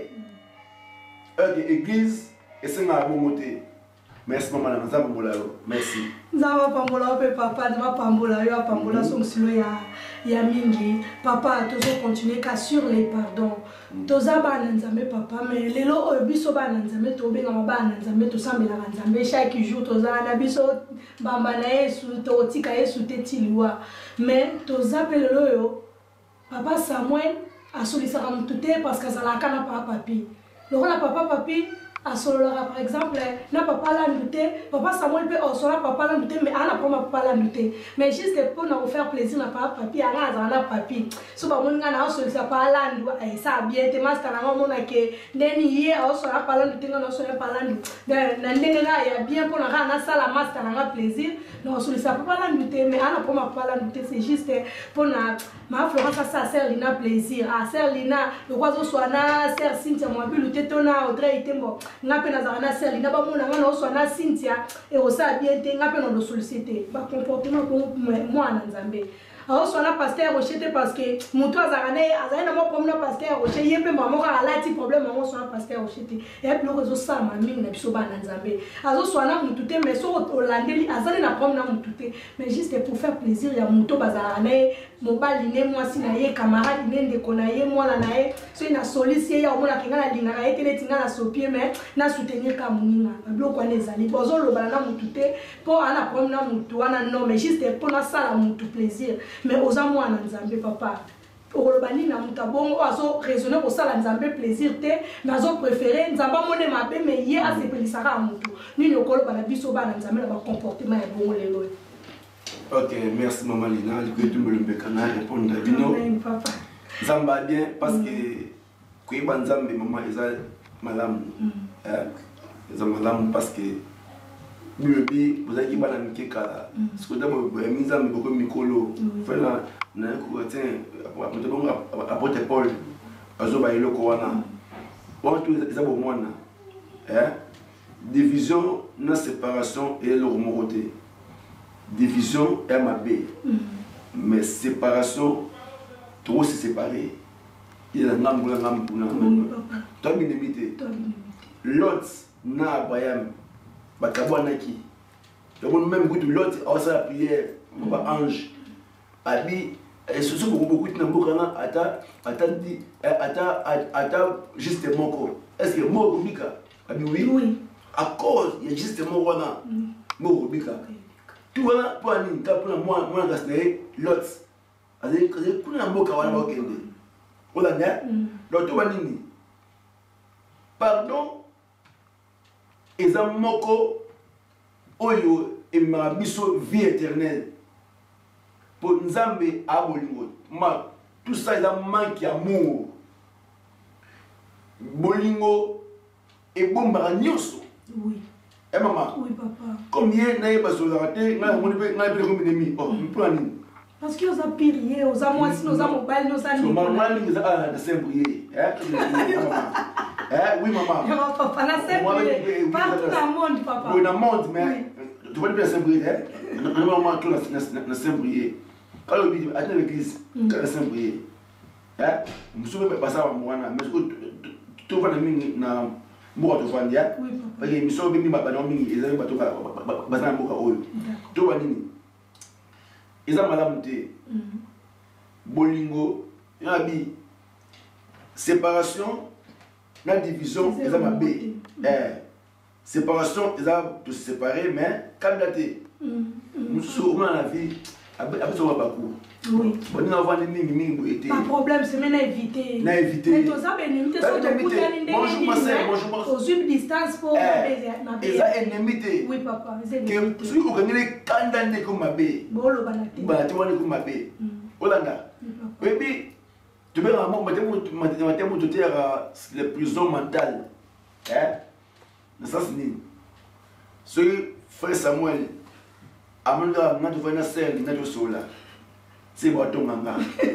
ok église et c'est ma bonté merci maman na nzambe mbola yo merci nzambe pambola pe papa nzambe pambola yo pambola son silo ya ya mingi papa tozo continuer ka sur les pardons toza ba na nzambe papa mais lelo oyo biso ba na nzambe to benga ba na nzambe to sambela na nzambe chaque jour toza na biso bamba na Yesu to tika Yesu tetiliwa mais toza pe lelo yo papa Samuel a sollicité mutu te parce que ça la kana papa papi le rôle papa papi a solola par exemple na papa la nduté papa Samuel peut o sola papa la nduté mais ana pas papa la nduté mais juste pour nous faire plaisir na papa papi ana za na papi so ba mon ngana o solisa pa la ndu e ça bien te master na mona ke ndeni ye o sola pa la nduté ngana sola pa la ndu na ndenge na ya bien pour na na sala master na plaisir non solisa papa la nduté mais ana pas papa la nduté c'est juste pour na ma Florence ça sert lina plaisir ah sert lina le oiseau soit na sert Cynthia moi bi luté tona Audrey itembo ngape na zana sert lina ba mona ngana soit na Cynthia et au ça bien te ngape na lo solliciter ba comportement pour moi na nzambe alors soit na pasteur rochete parce que muto azana azana na mo comme na pasteur rochete yembe maman ka la ti problème maman soit na pasteur rochete et puis le réseau ça ma mingi na biso ba na nzambe alors soit na muto te mais so olandeli azana na comme na muto te mais juste pour faire plaisir ya muto bazana mobali ne moi si na ye camarade ne ndeko na ye mwana na ye so ina solicier ya omona kinga na linga na ye tele tinga na sopie mais na soutenir ka muninga biloko wana ezali bozo lobala na mutu te po ana problème na mutu wana non mais juste pour na sala mutu plaisir mais oza mwana nzambe papa olobani na mutu bongo azo raisonner ko sala nzambe plaisir te mais azo préférer nzamba mone mabe mais ye asepelisaka mutu nini okoloba na biso bana nzambe na ba comportement ya bongo lelo. Ok, merci maman Lina. Je vais tout me le répondre à Bino. Zamba bien parce que quand il y a Zamba, maman, ils ont madame. Ils ont madame parce que vous avez vous avez pas la mikeka. Ce que vous avez mis en beaucoup mikolo. Voilà, na ko tiens apporter Paul. Azoba ilo ko wana. Bon tout ça bon mwana. Hein? Division, na séparation et le remoroté. Division M A B, mm. mais séparation, trop se séparer. Il y a un homme pour un homme pour un homme. Toi, bien limité. L'autre, n'a Abraham, Bakabouanaki. Donc, même l'autre, à la prière, on va ange. Abi, et ce sont beaucoup de gens qui attendent justement. Est-ce que moi, Rubika? Abi, oui. À cause, il y a justement Wana. Moi, Rubika. Tout le monde peut aller pour moi, moi, gasté l'autre. Avec que kuna mboka wana bakende. Ola nya, l'autre wanini. Pardon. Ezamoko oyo e mabiso vie éternelle. Pour Nzambe abolingo. Ma tout ça il a manque d'amour. Bolingo et bomba nyonso. Oui. Eh maman. Oui papa. Combien n'aille pas sur la tête, n'a on peut n'a pas comme ennemi. Oh, pour ani. Parce que aux a pirier, aux a moi si nous a mobile, nous a ni. Maman ni ça de s'embrouiller. Eh? Eh oui maman. Non papa, na s'embrouiller. Partout dans le monde papa. Oui dans le monde mais tu vas pas s'embrouiller. Non maman tout na s'embrouiller. Quand le dit attends l'église, quand s'embrouiller. Eh? Nous sommes pas ça moi na mais tu vas na moi to fandia parce que miso bimi baba no mingi ezali bato ba bazana mboka oyo to banini eza malamu te bolingo yabi séparation la division, ils ont ma séparation, ils ont tout séparé, mais quand daté, nous sommes dans la vie, après ça va pas court. Oui. Bon, nous avons des mimi été. Pas problème, c'est même éviter. Na éviter. Mais tous ça bénéfice sur ton bout de bonjour Marcel, bonjour Marcel. Aux une distance pour na bé. Ils ont ennemité. Oui papa, ils ont ennemité. Que celui qui connaît kandande comme ma bé. Bon le banati. Banati wani comme ma bé. Olanda. Et puis tu veux vraiment maintenant maintenant tu es à les prisons mentales. Hein? Ça c'est ni. Ce frère Samuel amanga ngatu vana sel ngatu sola. C'est bateau manga.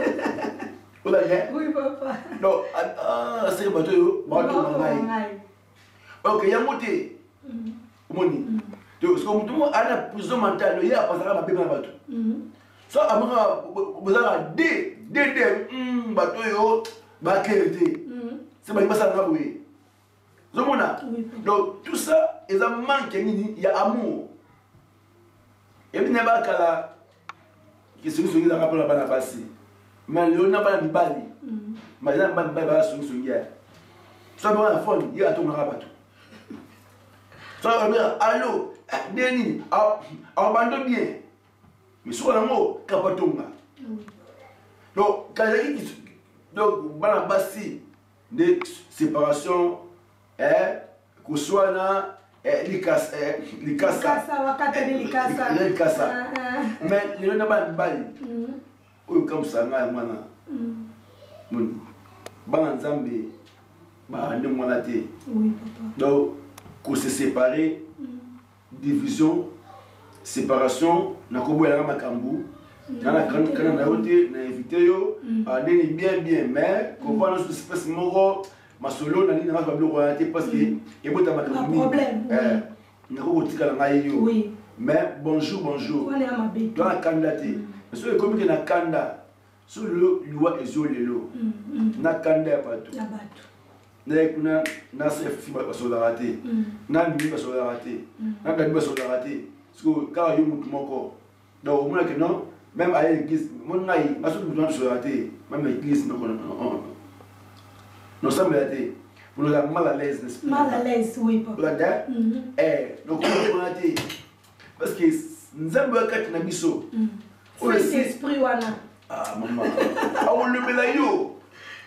Oui papa. Non, ah c'est bateau bateau manga. OK, ya moté. Moni. Donc ce que tout a la prison mentale, il y a pas ça ma bébé na bateau. So amanga bozala D D D bateau yo ba qualité. C'est pas ça na boye. Zomona. Donc tout ça, ils ont manqué il y a amour. Et puis n'a pas kala qui se sont dans rapport à la passé. Mais le n'a pas de bali. Mais il n'a pas de bali sur ce hier. Ça va la folle, il y a tout le rabatou. Ça va bien, allô, Denis, abandonne bien. Mais sur le mot, Kapatonga. Donc, quand il y a donc, dans la de séparation, que soit là, Likasa, Likasa, wakata de Likasa. Likasa. Mais il n'y a pas de balle. Oui, comme ça, moi, mon ban Zambé, bah, de mon laté. Oui, papa. Donc, qu'on se séparer, division, séparation, n'a pas besoin de Makambu. Dans la grande canne, on a invité, on a bien, bien, mais qu'on voit dans ce espace moro. Ma solo n'a pas de royauté parce que il y a un problème. Oui. Mais bonjour, bonjour. Dans la candidature. Mais sur le comité de la canda, sur le loi et sur le lot. Na canda partout. Na na chef va se la rater. Na lui va se la rater. Na dami va se la rater. Parce que quand il y a un moko. Donc au moins que non, même à l'église, mon naï, ma soeur besoin de se la rater. Même l'église non non. Nous sommes là, nous sommes mal à l'aise, n'est-ce pas? Mal à l'aise, oui, papa. Eh, donc on a dit, parce que nous avons un cas de Nabiso. C'est l'esprit, Wana. Ah, maman. Ah, on le met là, yo.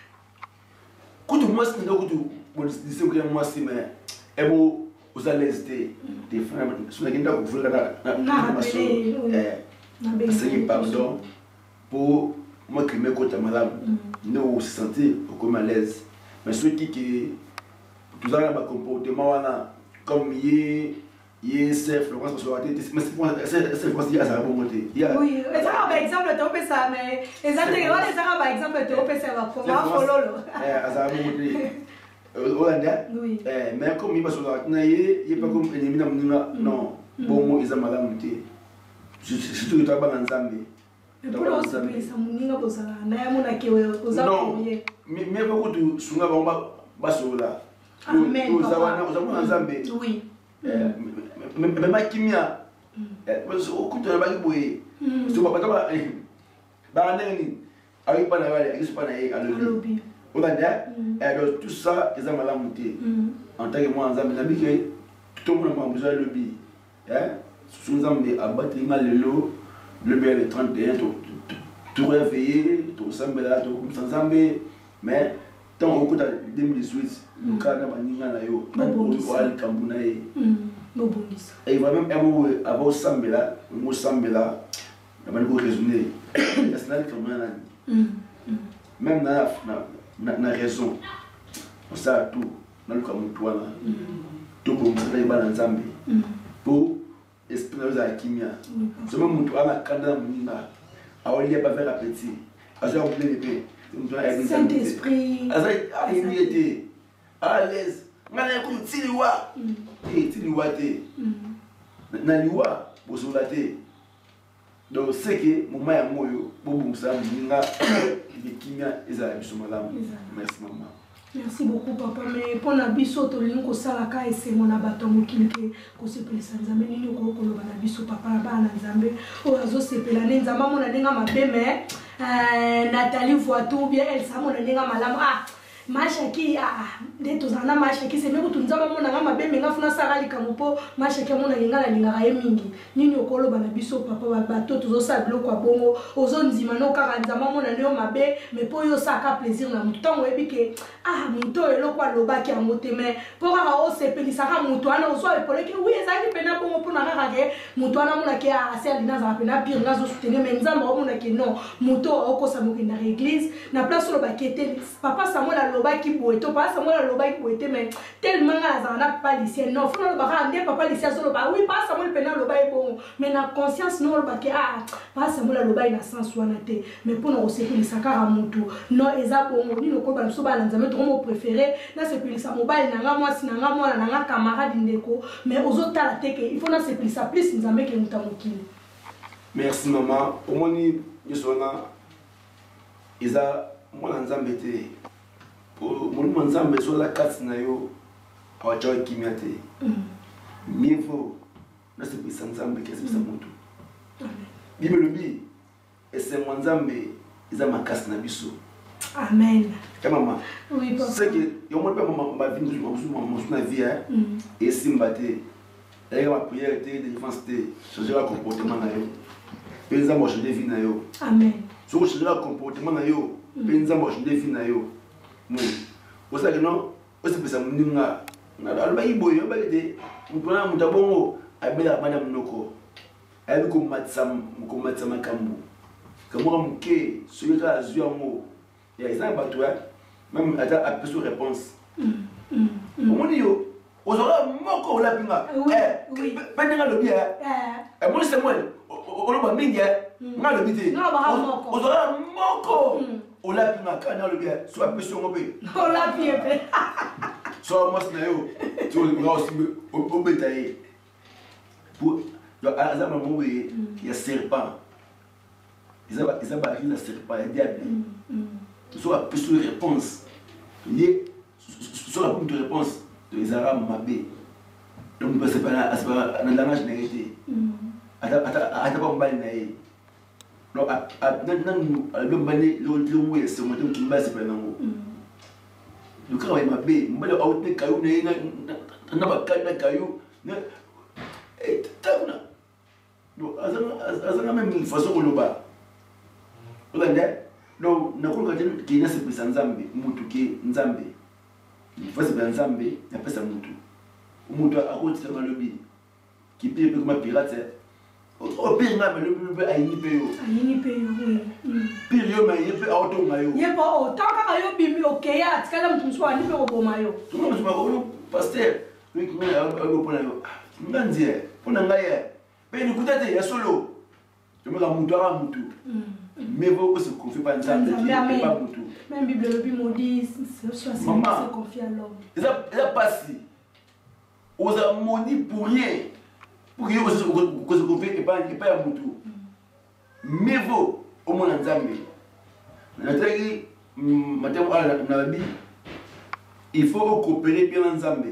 Quand moi, c'est nous on dit que moi, c'est mais, et vous, vous allez rester des frères, sur la gueule, vous voulez la nation. Eh, c'est pardon pour moi qui me compte à madame. Nous se sentir comme à l'aise. Mais ceux qui qui tout ça un comportement comme il il c'est Florence sur la tête mais c'est c'est quoi dire ça bon côté oui et ça par exemple tu peux ça mais exactement les ça par exemple tu peux ça va comment follow eh ça bon côté Hollanda oui eh mais comme il va sur la tête il pas comme ennemi non bon moi ils ont madame té je je te pas dans Zambie. Mais pour nous, c'est plus ça, mon ninga pour ça. N'a mon accueil aux non, mais mais beaucoup de sunga bamba basola. Amen. Nous avons nous avons en Zambie. Oui. Mais mais ma kimia. Parce que au coup de la bague boye. Tu vas pas pas. Bah nani. Avec pas na wale, avec pas na à lobby. On a dit alors tout ça ils ont mal monté. En tant que moi en Zambie, Zambie que tout le monde a besoin de lobby. Hein? Sous Zambie abattre mal le lot. Le bien le trente et un, tout réveillé, tout semblé là, tout comme ça, mais tant au coup de deux mille dix-huit, le cas n'a pas ni rien là, yo, on voit le Cambounaï. Et il va même avoir semblé là, le mot semblé là, il va nous raisonner. C'est là que on a même dans la raison, on sait tout, dans le Cambounaï, tout comme ça, il va dans Zambie. Pour espérance à Kimia. Ce moment où on a canda mouninga, a on y a pas vers appétit. A ça on plaît l'épée. Saint-Esprit. A ça a il était à l'aise. Ngana ko tiliwa. Eh tiliwa te. Na liwa bo solate. Donc c'est que mon maya moyo bo bumsa mouninga de Kimia eza biso malamu. Merci maman. Merci beaucoup papa mais pour na biso to linko sala ka ese mona bato mokilike ko sepelisa nzambe nini ko ko loba na biso papa ba na nzambe o azo sepela ne nzamba mona ndinga mabe mais euh Nathalie voit tout bien elle ça mona ndinga malamu ah mashaki ah nde tozana mashaki c'est même tunza mona nga mabe menga funa sara likambo po mashaki mona yenga la lingaka ye mingi nini okolo bana biso papa ba bato tozo sa biloko bongo ozo nzima no kaka nzama mona leo mabe mais po yo saka plaisir na mutongo ebike ah muto eloko alobaki ya moteme po kaka o sepelisaka muto ana ozo epoleki oui ezaki pena bongo po na kaka ke muto ana mona ke ase alina za pena pire ngazo soutenir mais nzamba o mona ke non muto okosa moki na église na place lo bakete papa Samuel lobaki boeto pas Samuel lobaki boete mais tellement la zana pas lycée non faut le baka ande papa lycée solo ba oui pas Samuel pena lobai bon mais na conscience non lobaki ah pas Samuel lobai na sens wana te mais pour nous c'est que sakara mutu non eza bon ni loko ba so ba nzame to mo préféré na c'est plus ça mobile na nga moi sinanga moi na nga camarade ndeko mais aux autres la teke il faut na c'est plus ça plus nzame ke mutamukili. Merci maman omoni yosona eza mwana nzambe te mwana nzambe so la kati na yo awachawa kimia te mieux vaut na sepesa nzambe ke sepesa mutu bible lobi ese mwana nzambe eza makasi na biso amen ya mama oui papa c'est que yo mwana mama ma vie nous na vie hein et simba te et ma prière te défense te changer le comportement na yo penza mo changer vie na yo amen so changer le comportement na yo penza mo changer vie na yo no osa que non osa pesa mninga na alba iboyo ba de mpona mutabongo abela bana mnoko abi ko matsam ko matsama kambu kamura muke celui-là azua ngo ya isa bato ya même ata apeso réponse omoni yo ozora moko la pinga eh penga lo bia eh moi Samuel oloba mingi nga lo bité ozora moko ola pinga kana lo bia so apeso ngobe ola piepe so moi na yo tu nga aussi obetaye pour donc azama mo il y a serpent ils ont ils ont barré la serpent il diable so apeso réponse lié sur la de réponse les arabes mabé donc c'est pas c'est pas dans la langage négatif ata ata ata pas mbali na yeye donc nan nan le mbali le le mwe c'est moi qui m'a c'est pas nango donc quand il mabé mbali out ne kayu ne na ba kana kayu ne et tana donc azana azana même une façon de loba olanda donc nakuluka ki na c'est pesa nzambe mutu ke nzambe fasi ba nzambe na pesa mutu mutu akoti tanga lobi ki pe pe comme pirate o pe nga me lobi ayini pe yo ayini pe yo pe yo ma yepe auto mayo yepo o taka yo bimi okeya atikala mtu so ani pe ko mayo to mo so ko pasteur lui qui m'a alo pona yo nganzie pona ngaye pe ni kutate ya solo to me ka mutu ara mutu mais vous se confiez pas nzambe qui pas mutu même bible lobi maudit soit se confier à l'homme il a il a passé aux amoni pour rien pour que vous se confiez et pas et pas à mutu mais vous au moins nzambe na tagi matam ala na bi il faut coopérer bien nzambe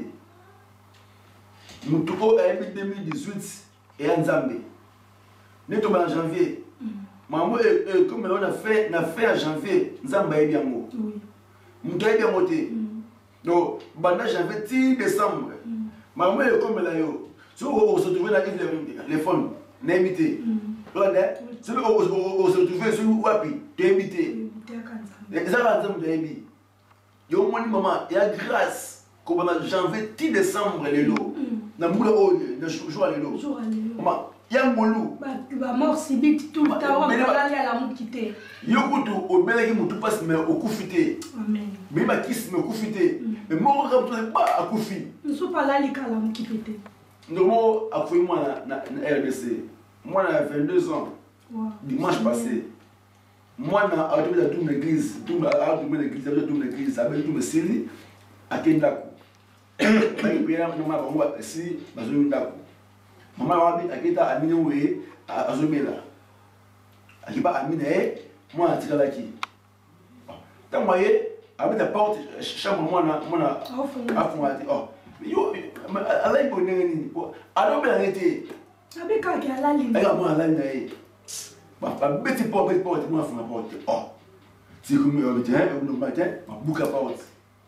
mutu ko a deux mille dix-huit et nzambe neto en janvier maman euh, comme on a fait, on a fait en janvier, nous avons bien mot. Nous avons bien moté. Donc, pendant janvier, dix décembre, maman comme là yo, si on se retrouve dans les fonds, n'invité. Voilà, si on se retrouve sur Wapi, t'invité. Et ça va ensemble d'invité. Yo mon maman, il y a grâce comme en janvier, dix décembre les lots. Na moula o, na jour les lots. Maman. Yangolu ba mort subite tout le temps on va aller à la mou quitter yokutu obeleki mutu passe mais okufite amen mais ma kiss me okufite mais mo ko to ba akufi nso pa la lika la mou kipete ndomo akufi moi na R D C moi na vingt-deux ans dimanche passé moi na autour de toute l'église tout à toute l'église de toute l'église avec tout me sili akendako ba ibera no ma ba si bazumi ndako maman wabi akita amine we azobela akiba amine moi atikala ki tant moye avec la porte chambre moi na moi na afumati oh yo ala ibo neni adobela ngeti abeka ki ala limi ega moi ala nai ba ba beti porte beti porte moi afuma porte oh si comme on dit hein on matin ba bouka porte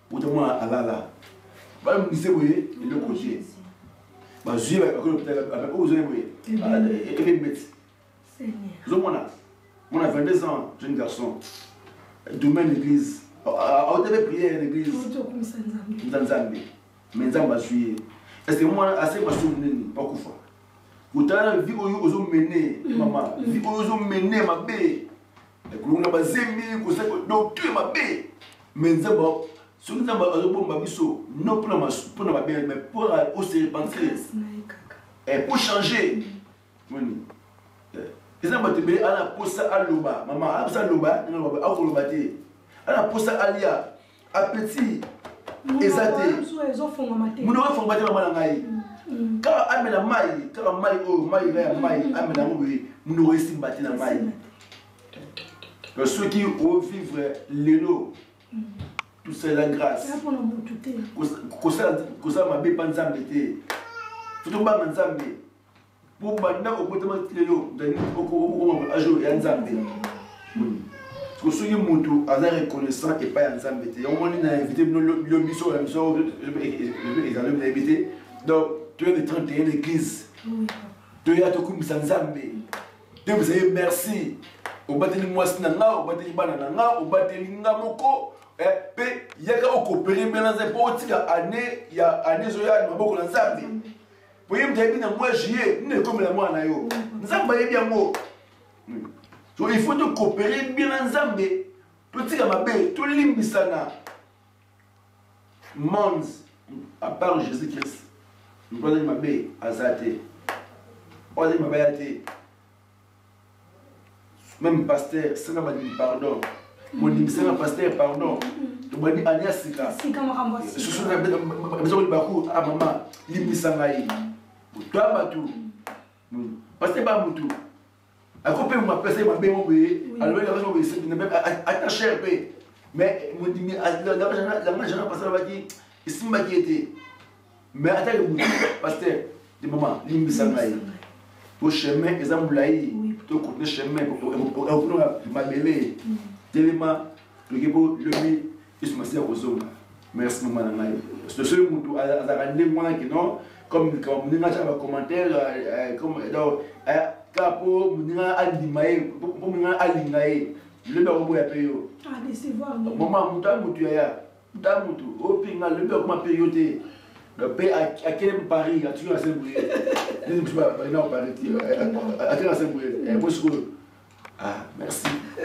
autrement à la là. Bah, le lycée, vous voyez, de l'autre côté. Bah, je vais à l'hôpital, avec vous, vous voyez. Et les bêtes. Seigneur. Moi, j'ai vingt-deux ans, jeune garçon. Demain, l'église. On devait prier à l'église. Dans Zambie. Mais Zambie a suivi. Est-ce que moi, assez ma souvenir, pas quoi. Vous avez vu que vous avez mené, maman. Vu que vous avez mené ma bébé. Vous avez zémi, vous avez tué ma bébé. Mais Zambie, si vous avez un bon babiso, non pour ma bébé, mais pour aussi penser. Et pour changer. Et ça m'a dit, à la posa à l'oba, maman, à la loba, à la loba, à la posa à l'ia, à petit, exaté. Nous n'avons pas fait maman nangai. Car amena mai, car mai oh mai là mai, amena oui, nous n'aurons pas battu la mai. Pour ceux qui revivent l'élo, tout c'est la grâce. Que ça, que ça m'a bien pensé à m'aider. Tout le monde m'a dit. Pour maintenant, au bout de mon téléo, à jour et en Zambie. Parce que ceux qui sont reconnaissants et pas en Zambie, on m'a invité, le mission, la mission, je vais inviter. Donc, tu es le trente et un l'église. Tu es à Tokum Zambie. Tu vous avez merci. Au bâtiment Moisnanga, au bâtiment Banananga, au bâtiment Namoko. Et puis, il y a coopéré bien dans un pot, il y a année, il y a année, il y a beaucoup en Zambie. Vous voyez, vous avez dit, moi, j'y ai, nous sommes comme la moi, nous avons bien mot. Il faut te coopérer bien en Zambie. Tout ce qui est tout l'imbissana. Mons, à part Jésus-Christ, nous avons dit, ma bé, Azate. On a dit, ma bé, Azate. Même pasteur, c'est un pardon. Mon dimissaire, pasteur, pardon. Tu m'as dit, Ania Sika. Sika, ma je suis besoin de Bakou, à maman, l'imbissanaï. Toi, Batou. Parce que pas Moutou. À côté, on m'a passé ma bémon, alors la raison, c'est une même attaché un peu. Mais, mon dit, la main, j'en ai passé la bâtie, et si ma qui était. Mais attends, le Moutou, pasteur, de maman, l'imbissanaï. Pour chemin, les amboulaïs, pour le chemin, pour ma bébé. Tellement, le Gébo, le mi, il se masse aux hommes. Merci, maman. C'est ce Moutou, à la rendre moi qui non. Comme nous avons un commentaire, comme Capo, nous avons aligné, pour nous aligner, le beurre au payer. Ah, décevoir. Maman, nous avons mutu ya, nous avons mutu. Au pinga, le beurre m'a payé. Le paix à quel Paris, à tuer à Saint-Bouillet. Je ne sais pas, non, Paris, à quel Saint-Bouillet. Ah, merci.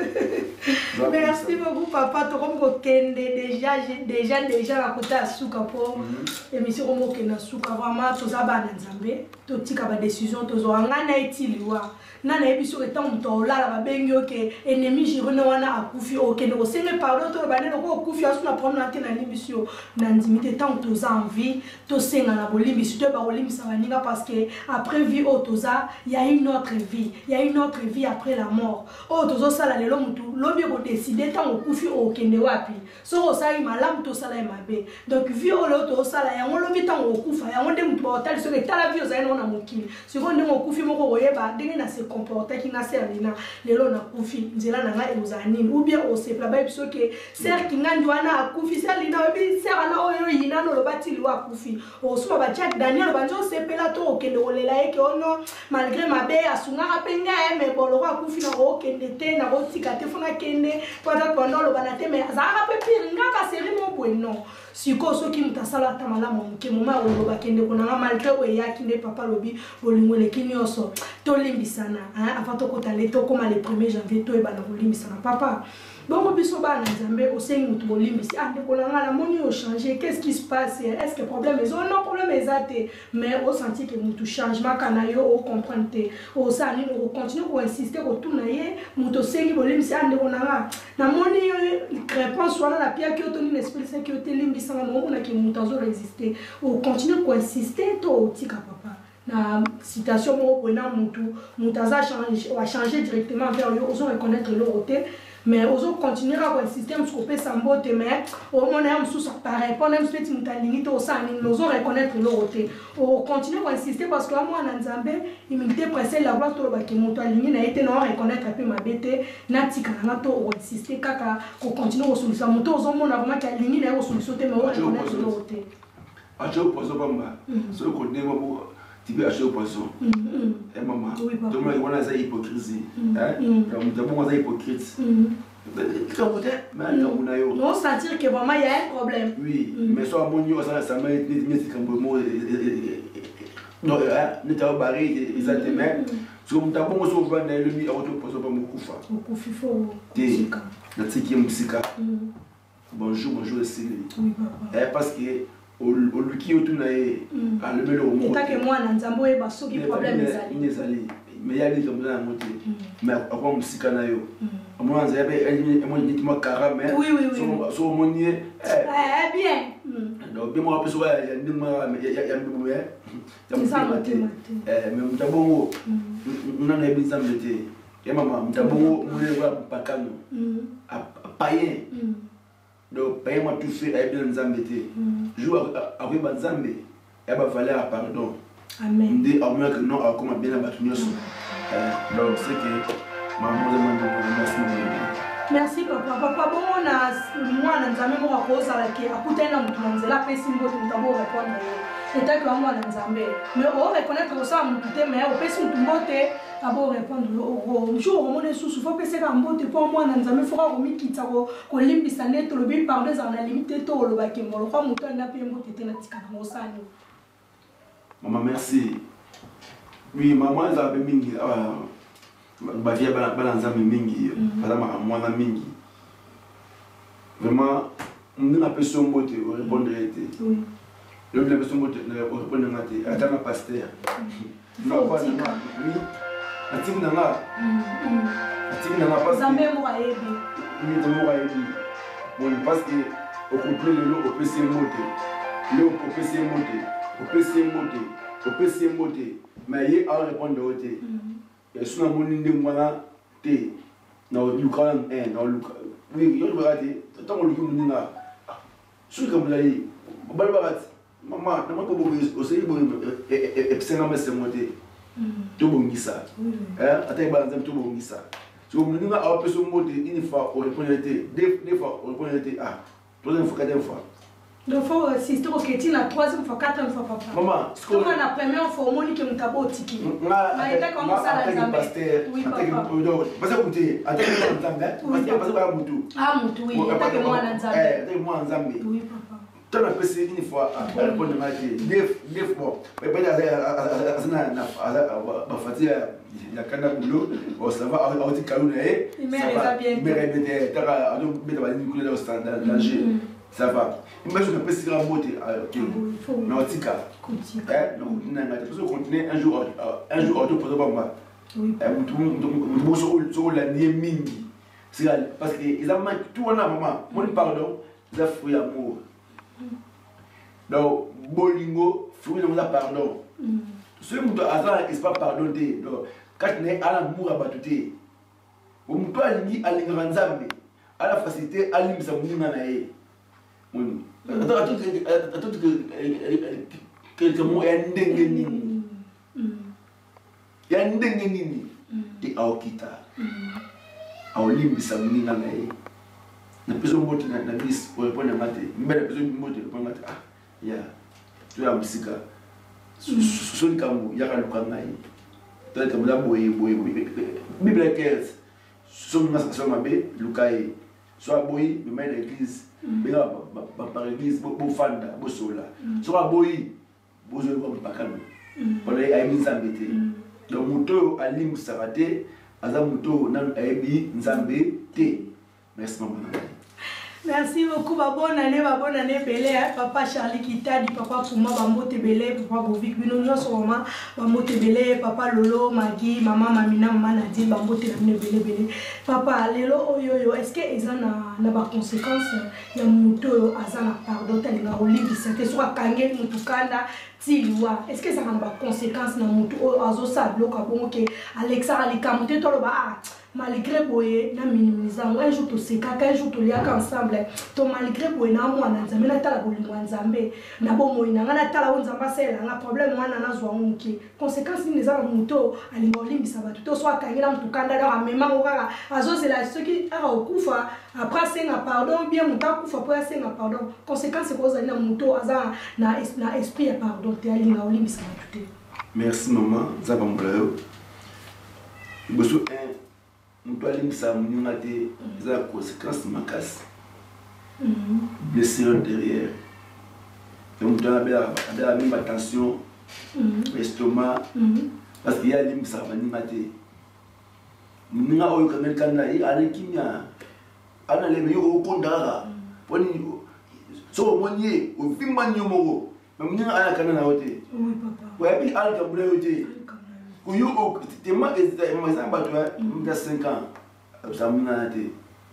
Merci beaucoup, papa. Tu comme déjà, déjà, déjà, à côté à Souka pour émission comme Kena Souka, vraiment, tout ça, bah, Nzambé, tout tika ba décision, tout ça, on a été liwa. Nana émission étant on là, la bengo que ennemi jirone wana akufi au Kenya, au Sénégal, pardon, tout le banné, donc au kufi, à ce qu'on apprend dans la émission, n'intimité tant tout ça envie, tout ça, on a voulu, mais surtout, bah, on ça va niga parce que après vie, au tout ça, il y a une autre vie, il y a une autre vie après la mort. Oh, tout ça, là, les longs, tout, l'homme a décidé tant au kufi au Kenya wapi. So, ça, il m'a l'âme, tout ça, là, il m'a bé. Donc, vie au lot, tout ça, là, il y a un lobby tant au kufa, il y a un dem pour tel, ce que t'as la vie, ça, on a mon kill. Si on est au kufi, mon royer, bah, dès na se comporter, qui n'a servi na, les lots na kufi, nzela na et aux animes, ou bien au seple, bah, parce que, serre qui n'a douana à kufi, serre l'ina, ou serre à na oyo, yina, no, le bâti, lui, à kufi. Au soit, bah, Jack Daniel, banjo, c'est pelato, au kende, au lelaï, que, oh non, malgré ma bé, à son arapenga, mais bon, le roi kufi, na, au kende, te, na, au tikate, fona kende, pendant pendant le banate, mais, ça a rappelé pire, n'a pas serré mon bon, si quoi, ceux qui m'ont tassala, tamala, mon, que mon mari, au bakende, qu'on a malgré, ou ya, qui n'est pas pas lobby, au lingole, qui n'y a so, tolimbisana, hein, avant de côté, to comme les premiers janvier, to et bana, tolimbisana, papa. Bon, on peut se battre dans Zambie, au sein de l'olimbis, ah, on a la monnaie a changé, qu'est-ce qui se passe, est-ce que le problème est, oh non, problème est zaté, mais au senti que nous changement, canaille, au comprendre, au sani, au continue, au insister, au tourner, nous au sein de l'olimbis, ah, on a la monnaie, réponse, soit la pierre qui a tenu l'esprit, c'est que l'olimbis, on a qui nous résister, au continue, au insister, au tika papa. La citation, on a changé directement vers eux, on reconnaître leur hôtel. mais ozo continuer à avoir système sur pe sambote mais au moins on sous pareil pendant que tu m'talingi to ça ni ozo reconnaître l'autre on continue à insister parce que moi na Nzambe il m'était pressé la voir to ba ki moto alingi na été non reconnaître pe ma bête na tika na to on insister kaka ko continue au solution moto ozo mona vraiment ki alingi na au solution te mais on reconnaître l'autre a je poisson bamba so ko ne mo tu peux acheter au poisson. Eh maman, tout le monde a une hypocrisie. Comme tout le monde a une hypocrite. Non, sentir que vraiment il y a un problème. Oui, mais soit mon Dieu, ça m'a été dit comme mot. Non, ne t'as pas barré, exactement. Si on t'a bon, on va aller le mi auto poisson pas beaucoup fa. Beaucoup fifo. T'es, la cinquième psycha. Bonjour, bonjour, c'est. Oui, papa. Parce que oluki otunaye alebele omo etake mwana nzambo e basoki problème ezali nezali mais yali comme ça moté mais akwa musika na yo omwana nzabe emo niti mo kara mais oui oui oui so monier eh bien donc bien moi peso ya ndima ya ya mbume ya mbume eh mais mutabongo nana ebisa mbete ya mama mutabongo mule wa pakano païen donc païen m'a tout fait avec bien Nzambe té joue avec Nzambe et ba valeur pardon amen ndé au moins que non comme bien ba tunyoso donc c'est que maman demande merci merci papa papa bon on a moi na Nzambe mo ko sala ke akutena mutu nzela pesi mboto mutabo répondre et que moi na Nzambe mais on reconnaître ça mutu té mais au pesi mutu mbote abo répondre au jour au monde sous faut pesi ka mbote pour moi na Nzambe faut ko mikita ko ko limbisa net lo bi pardon za na limite to lo ba ke mo ko mutu na pe mbote té na tika mo sani maman merci oui maman za be mingi ah ba via ba Nzambe mingi para ma mwana mingi vraiment on a personne mbote répondre été oui le bien personne mbote répondre ngate atanga pasteur non pas oui atiki nanga atiki nanga parce que Nzambe mo ayebi oui to mo ayebi bon parce que au complet le au P C mbote le au P C mbote au P C mbote au P C mbote mais il a répondre au té et sous la moninde mwana té na luka un na luka oui yo bagati tant on luka muninga sous comme là yi balbagat maman na mako bo aussi bo e psenga mese moté to bongisa hein atay ba nzam to bongisa so muninga a peso moté une fois au répondre té deux fois au répondre té ah troisième fois quatrième fois donc faut assister au kéti la troisième fois quatrième fois papa maman comme la première fois moni que mutabo tiki na ita comme ça la Nzambe oui papa parce que écoutez atay ba Nzambe parce que ba mutu ah mutu oui ita que moi na Nzambe eh atay moi Nzambe oui papa tu as passé une fois à répondre à deux deux fois mais pas à à na ba fatia ya kana bulo au ça va au ti kaluna eh ça va mais répéter tara ado beta ba ni kule au standard danger ça va imagine que c'est la beauté ok na otika eh donc na ngata parce que continuer un jour un jour auto pour pas oui eh mutu mutu so so la ni mingi c'est parce que ils ont tout on a maman mon pardon ça fruit amour donc bolingo fruit de pardon ce mutu azala est pas pardonné donc quand ne ala mour abatuté o mutu alingi alinga Nzambe ala facilité alimisa muninga na ye mon attends attends que quelques mots ya ndenge nini ya ndenge nini ti aokita aolimbisa muninga na ye na peso mbote na bis pour répondre à maté mais la peso mbote pour maté ah ya tu as musika so ni kamu ya ka lukanga yi to ka mula boye boye boye bible quinze so na so mabe lukai so aboyi me mai l'église be ba par église bo fanda bo sola so aboyi bo zo ko bakano pour les amis Nzambe té donc muto alim sarate aza muto na aibi Nzambe té merci maman. Merci beaucoup, bonne année, bonne année, belé, papa Charlie Kitadi, papa Pouma, Bambote Belé, papa Bovik, Binono Soma, Bambote Belé, papa Lolo, Magui, maman Mamina, maman Nadine, Bambote Belé, Belé, papa Lelo, Oyoyo, est-ce que ils ont des conséquences? Il y a Mouto, Azana, pardon, il y a Olivier, c'était soit Kangel, Moutoukanda, Tilwa, est-ce que ça a des conséquences dans Mouto, Azo Sablo, Kabonke, Alexa, Alika, Mouté, Toloba, malgré boye na minimisant un jour to seka un jour to liaka ensemble to malgré boye na mwana nzambe na tala bolingo nzambe na bomo ina na tala on nzamba sela na problème wana na zwa muki conséquence ni za muto alingo limbisa batu to so akangela mutu kanda da mema ngokaka azozela soki aka okufa après senga pardon bien muta kufa après senga pardon conséquence ko za na muto aza na na esprit ya pardon te alinga olimbisa batu te. Merci maman zaba mbulayo boso un mutu alimbisa muninga te za conséquence makasi blessure derrière et mutu abela abela même attention estomac parce qu'il y a limbisa muninga te muninga oyo kamel kana i ale kimia ana le meyo okondara poni so monye o vimba nyomo mais muninga ala kana na wote oui papa ouais puis ala kabula yote kuyu o tema ezita mazamba tu a cinq ans ça muna te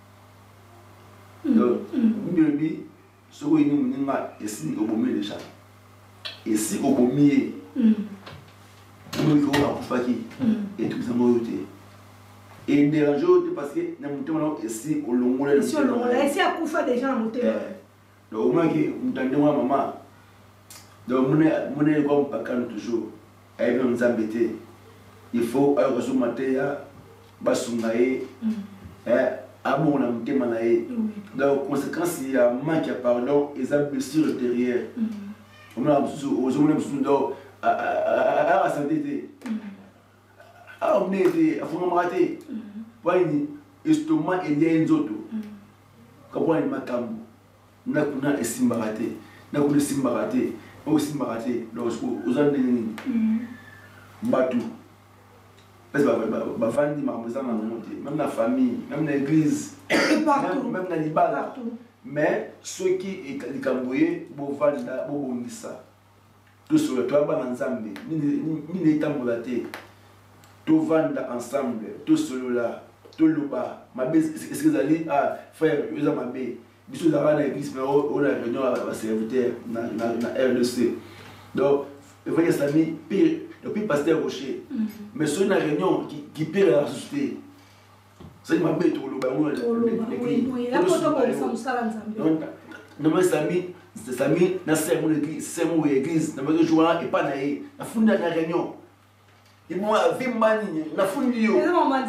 donc mbibi so ko ni muninga esi obomi déjà esi obomi mm ko akufaki et tout ça moyote et dérange parce que na mutema no esi olongola esi olongola esi akufa déjà na mutema donc au moins que mutande wa maman donc mune mune ko mpakano toujours ay bien nous embêter. Il faut que ce matin, basungaye, eh, abona mutema na ye. Donc conséquence il y a manque de pardon et ça blessure derrière. On a besoin aux hommes besoin de à à à santé. Ah on est à fond raté. Wani estomac et les autres. Quand il makambo, na kuna esimba raté, na kuna esimba raté, au esimba raté. Donc aux hommes mbatu. Parce que ma famille m'a monté, même la famille, même l'église, même la libala. Mais ceux qui est cambouillé, bon vanda, bon bonissa. Tout sur le toit, bon ensemble, ni n'état molaté. Tout vanda ensemble, tout sur là, tout le bas. Ma bête, est-ce que vous allez à faire, vous avez ma bête. Bisous d'avant l'église, mais on a réunion à la serviteur, dans R D C. Donc, il faut que ça m'ait pire. Et puis pasteur Rocher. Mais c'est une réunion qui, qui perd la société. C'est une bête au Loba. Oui, oui, la photo comme ça, ça non, mais ça mis, ça mis dans sermon l'église, sermon l'église, dans le jour et pas naïe. La fouine de la réunion. Et moi, Vimbani, la fouine du yo.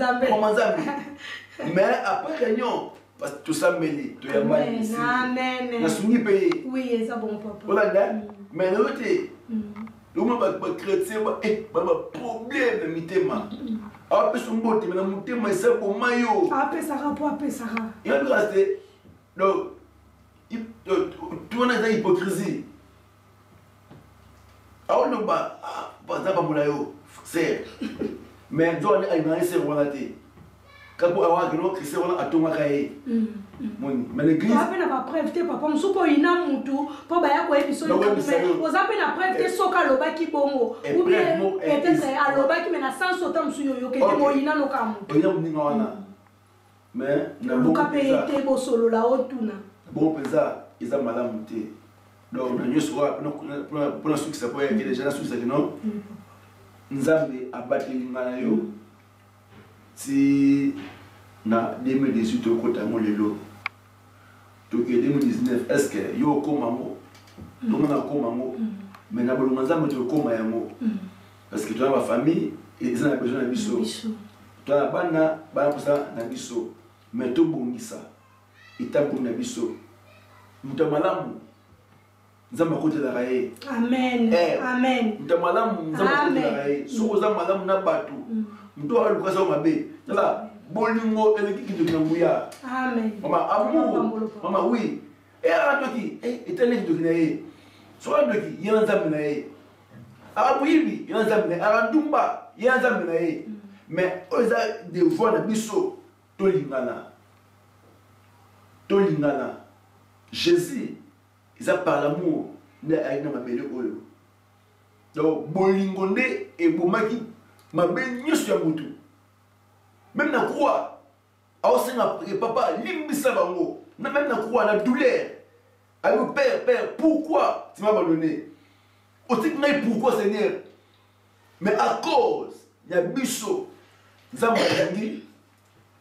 Mais après réunion, parce que tout ça mêlé, tout est mal ici. La soumis payé. Oui, ça bon papa. Voilà, mais l'autre. Le monde va chrétien, eh, va problème de mitema. Après son botte, mais la mitema est ça pour maillot. Après ça rapport, après ça. Il y a resté. Donc, tu vois la hypocrisie. Alors le bas, pas ça pas moulayo, c'est. Mais toi, il y a un essai relaté. Quand vous avez un chrétien, on a tout marqué. Mais l'église. Papa n'a pas preuve, papa, je suis pas une âme ou pour baya quoi épisode. Vous avez la preuve que soka loba qui bongo ou bien peut-être à loba qui mena sans sauter sur yo que te moina no kamu. Oya mninga wana. Mais na bon papa te bo solo la otuna. Bon pesa ils a malamu te. Donc na nyoso pour pour ceux qui ça peut que les gens sous ça non. Nzambe abateli ngana yo. Si na deux mille dix-huit au côté mon lelo. Donc deux mille dix-neuf est-ce que yo koma mo tout le monde a koma mo mais na bolonga nzambe to koma yango parce que tu as ma famille et ils ont besoin de biso tu as bana bana pour ça na biso mais to bongisa itabu na biso mutamalamu nzambe ko tela raye amen amen mutamalamu nzambe ko tela raye so za malamu na batu mto aluka sa mabe tala bolingo eleki ki de nguya amen mama amour mama oui et ara toki et etele ki de naye so ara toki yana nzambe na ye ara buyibi yana nzambe na ara ndumba yana nzambe na ye mais oza de voix na biso to lingana to lingana Jésus il a par l'amour na aina mabele oyo donc bolingo nde e bomaki mabe nyusu ya mutu. Même na croix, papa, limbisa bango. Même na croix, la douleur. Alors, Père, Père, pourquoi tu m'as abandonné? Aussi, pourquoi, Seigneur? Mais à cause, il y a biso, Zambayangi,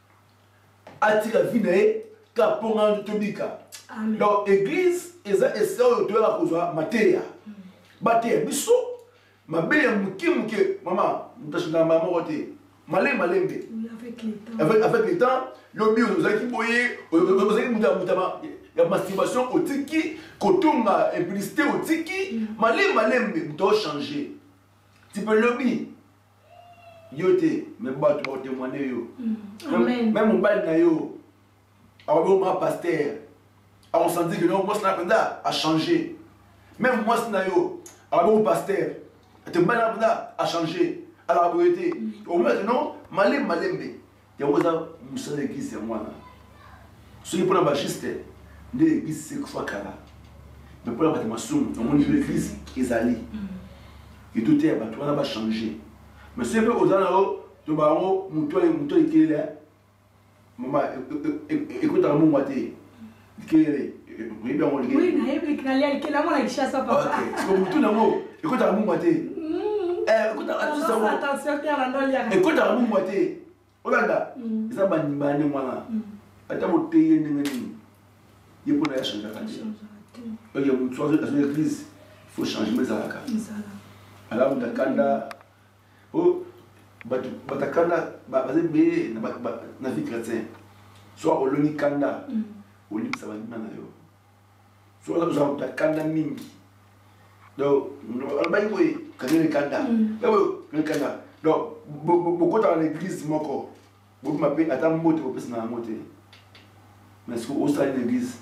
atira vie na ye ka ponga tobika. Donc église eza esa oyo toyaka kozwa materia bateya biso mabe ya moke moke mama mutashinga mama moko te malembe malembe avec avec le temps lobi ozalaki boye ozalaki mutama ya masturbation otiki kotonga implicité otiki malembe malembe muto changer tu peux lobi yo te mais bato ba témoigner yo même mobile na yo abo ma pasteur on s'en dit que non, moi, ça a changé. Même moi, ça a bon pasteur, a changé. À la beauté. Au moins, non, malé, malé, mais il y a un seul église, c'est moi. Ce qui est pour la bachiste, l'église, c'est quoi, cara. Mais pour la bâtiment, on dit l'église, ils allaient. Et tout est, tout va changer. Mais c'est peu aux anneaux, tu vas en mon toit et mon toit qui est là. Maman, écoute, à mon moitié. Oui, bien on le dit. Oui, naïe, naïe, qui l'a montré chasse à papa. Ok, comme tout le monde. Écoute à mon moitié. Eh, écoute à tout ça. Attention, Pierre Landolia. Écoute à mon moitié. Regarde, ça va ni bani moi. Attends, mon pays n'est pas ni. Il faut aller changer la vie. Il y a une chose dans l'église, il faut changer mes alaka. Alors, on a kanda. Oh, batakanda, basé bé, na vie chrétien. Soit au loni kanda. Oli ça va ni na yo. So la zo ta kanda mingi. Donc albayi boy kanele kanda. Ebo le kanda. Donc beaucoup dans l'église moko. Beaucoup m'appelle attends moto pour na moto. Mais ce au sein de l'église.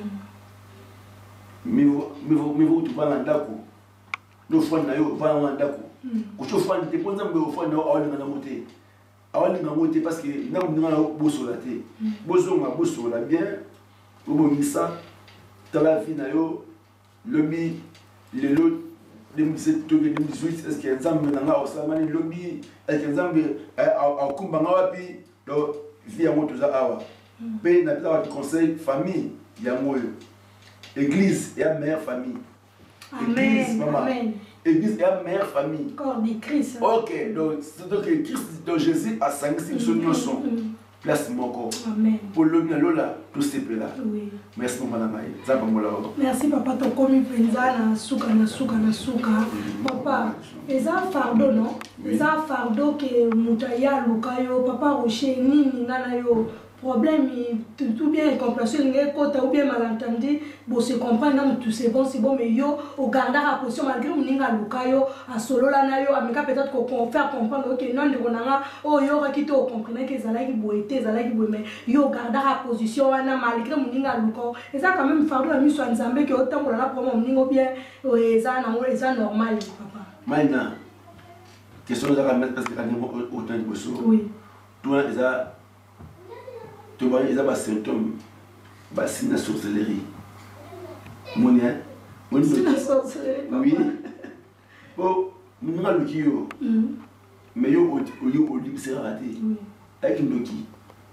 Mais vous mais vous mais vous tu vas dans ndako. No fwa na yo va dans ndako. Ko cho fwa te ponza mbe fwa na awali na moto. Awali na moto parce que na mna boso la te. Bozo ma boso la bien. Obomisa dans la vie na yo lobby le lot deux mille dix-sept deux mille dix-huit est-ce qu'il y a nzambe nanga osamani lobby est-ce qu'il y a nzambe a kumbanga wapi do vie ya moto za awa pe na pesa wa conseil famille ya moyo église ya meilleure famille église maman église ya meilleure famille corps de Christ. OK donc c'est donc Christ donc Jésus a sanctifié son notion. Place mon corps. Amen. Pour le bien là, tout c'est là. Oui. Merci mon madame. Ça va mola. Merci papa to komi penza na suka na suka na suka. Papa, eza fardeau non? Eza fardeau que mutaya lukayo papa rocher nini ngana yo problème tout bien incompréhension ngeko ou bien malentendu bon se comprendre non tout c'est bon c'est bon mais yo au garder la position malgré muninga lukayo a solo la na yo amika peut-être qu'on faire comprendre que non de konanga oh yo rekito comprendre que zala ki boité zala ki boé mais yo garder la position wana malgré muninga luko et ça quand même fardeau la mise sur nzambe que autant pour la pour muningo bien eza na eza normal papa maintenant question za mettre parce que quand on autant de bosso oui toi eza tu vois ils ont des symptômes bah c'est une sorcellerie mon hein mon c'est une sorcellerie oui bon nous avons le kio mais yo au yo au lim c'est raté avec une doki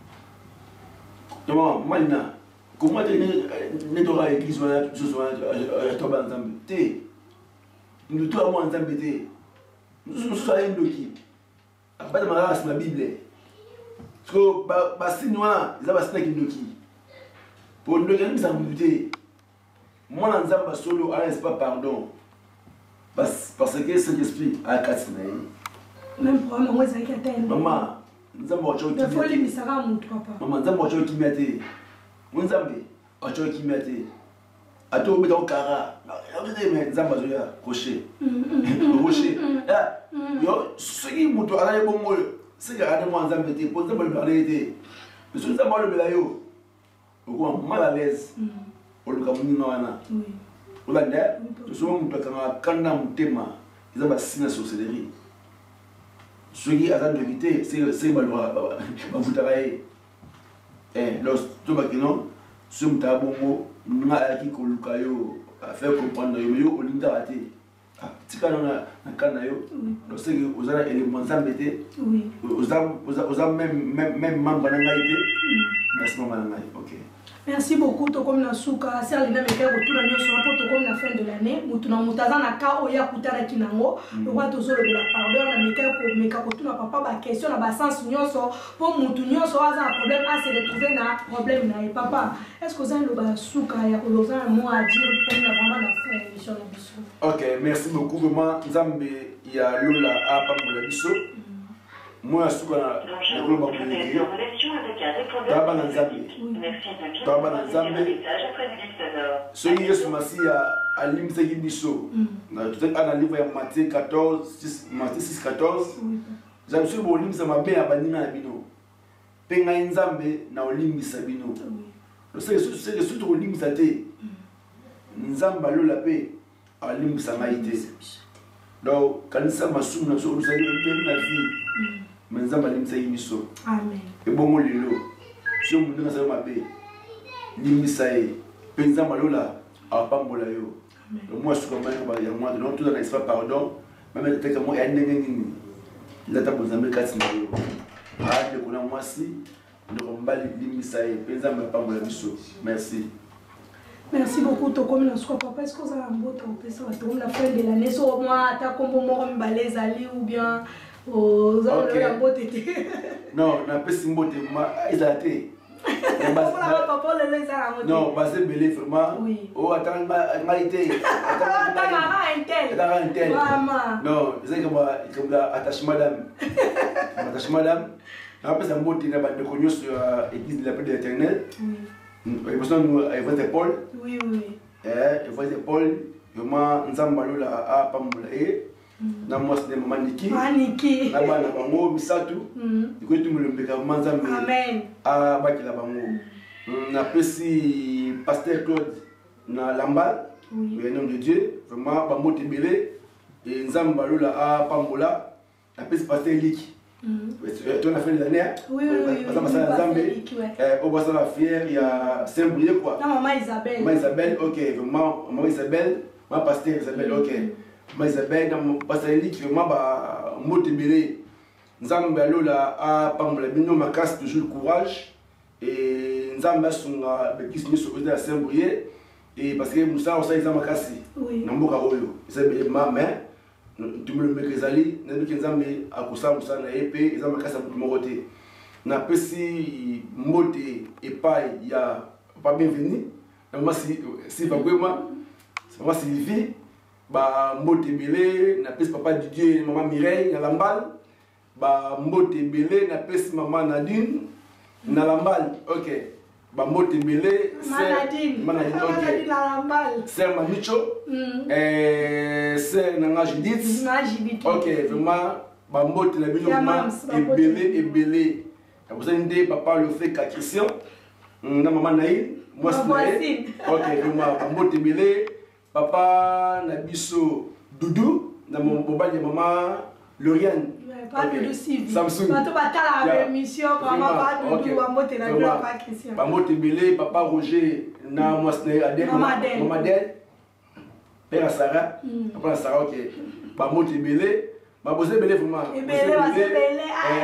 donc maintenant comment tu ne dois pas église voilà ce soir à toi ensemble té nous toi moi ensemble té nous sommes une doki après de ma race la bible so ba ba sinwa za ba sinaki ndoki pour ndoki ni ça m'outé moi na nzamba solo ala c'est pas pardon parce parce que cet esprit a katsina même problème moi ça qui atteint maman nzamba ocho ki faut les misara mon papa maman nzamba ocho ki miate mon nzambe ocho ki miate ato bi don kara mais nzamba zo ya rocher rocher yo sigi muto ala bongo c'est que à moi nzambe te pour nzambe le arrêter mais si nzambe le belayo on mal à l'aise on le kamunina wana oui on l'a dit tout souvent muto kanga kanda mutema ils ont signé sur sorcellerie ce qui a d'éviter c'est c'est malwa ba vous travailler eh lorsque tout va que non ce muta bongo nga ki ko lukayo a faire comprendre yo yo olinda rater tika na nakana yo donc c'est que vous avez éléments embêtés oui vous avez vous avez même même même membre na ngaité merci maman na ngaité OK Merci beaucoup, to comme na suka, c'est l'ina meka retour na sur rapport to comme la fin de l'année, mutuna mutaza na ka oya kutana kinango, le roi to zolo de la pardon na meka ko meka retour na papa ba question na ba sens nyonso, pour mutu nyonso aza un problème à se retrouver na problème na et papa. Est-ce que vous avez le ba suka ya ko loza un mot à dire pour na vraiment la fin émission na biso? OK, merci beaucoup vraiment Nzambe ya lola a pambola biso. Moi suka na ko ba ko Taba na Nzambe. Taba na Nzambe. Soki Yesu Masiya alimsaki biso. Na tout à livre ya Matthieu quatorze, Matthieu six quatorze. Nzambe soki bolimisa mabe ya banima na bino. Pe ngai Nzambe na olimbisa bino. Soki soki soki olimisa te. Nzambe alola pe alimbisa ngai te. Donc kanisa masumu na so osali pe na vie. Mais Nzambe alimsaki biso. Amen. Et bon lelo. Si on me donne mabe. Limbisa e. Pe Nzambe alola apambola yo. Moi je suis comme ya moi de tout dans l'espace pardon. Même peut-être que moi ya ndenge nini. La table Nzambe kasi na yo. Ah de kuna moi si. Ndo mbali limbisa e. Pe Nzambe apambola biso. Merci. Merci beaucoup, Tokomi Nansoko. Papa, est-ce que vous avez un beau temps pour la fin de l'année? Soit au moins, t'as comme au moins balais ali ou bien aux gens de la beauté. Non, on a pas si beau témoin. Ils ont été. Non, parce que belé vraiment. Oh, attends, ma été. Attends, un tel. Attends, un tel. Non, c'est comme comme la attache madame. Attache madame. On a pas si beau témoin de connu sur l'église de la paix de l'Éternel. Il faut être Paul. Oui, oui. Il faut être Paul. Vraiment, Nzambe alola a pambola e. Na mwasi de mama Niki. Niki. Na bana bango misatu. Iko tumulembeka Nzambe. Amen. A bakila bango. Na pesi pasteur Claude na Lambal. Oui. Le nom de Dieu. Vraiment bango tebele. Et Nzambe alola a pambola. Na pesi pasteur Liki. Tu as fait l'année? Oui, oui, oui. Parce que on va s'en faire, il y a Saint-Brieuc quoi. Non, maman Isabelle. Maman Isabelle, ok. Maman, maman Isabelle, maman pasteur Isabelle, ok. Maman Isabelle, maman pasteur Lick, maman ba motebele. Nzambe alola a pambola bino makas toujours courage et Nzambe sunga bekis ni so à Saint-Brieuc et parce que Moussa on sait Nzambe makasi. Oui. Namboka oyo. C'est ma main. Tu me le mets les alliés, nous qui nous à Koussa Moussa na épée, ils ont ma casse à tout côté. Na pesi mote et paille, il y a pas bienvenu. Moi si si pas moi, moi Sylvie, ba mote belé, na pesi papa Didier, maman Mireille na Lambal, ba mote belé, na pesi maman Nadine na Lambal. OK. Ba mote belé, c'est Manadine, OK. Na Lambal. C'est Manicho. Euh c'est nanga Judith. OK, vraiment ba mote na bino et belé et belé. Vous avez papa le fait qu'à Christian. Na maman Naïl, moi c'est OK, vraiment ba mote belé, papa na biso Doudou, na mon boba de maman Lauriane. Pas de Sylvie. Samsung. Pas de bataille la émission, maman pas de Doudou, ba mote na biso pas Christian. Ba mote belé, papa Roger, na moi c'est Adèle, maman Adèle. Père Sarah, papa Sarah, OK. Ba mote belé, ba bosé belé vraiment. Et belé, ba belé.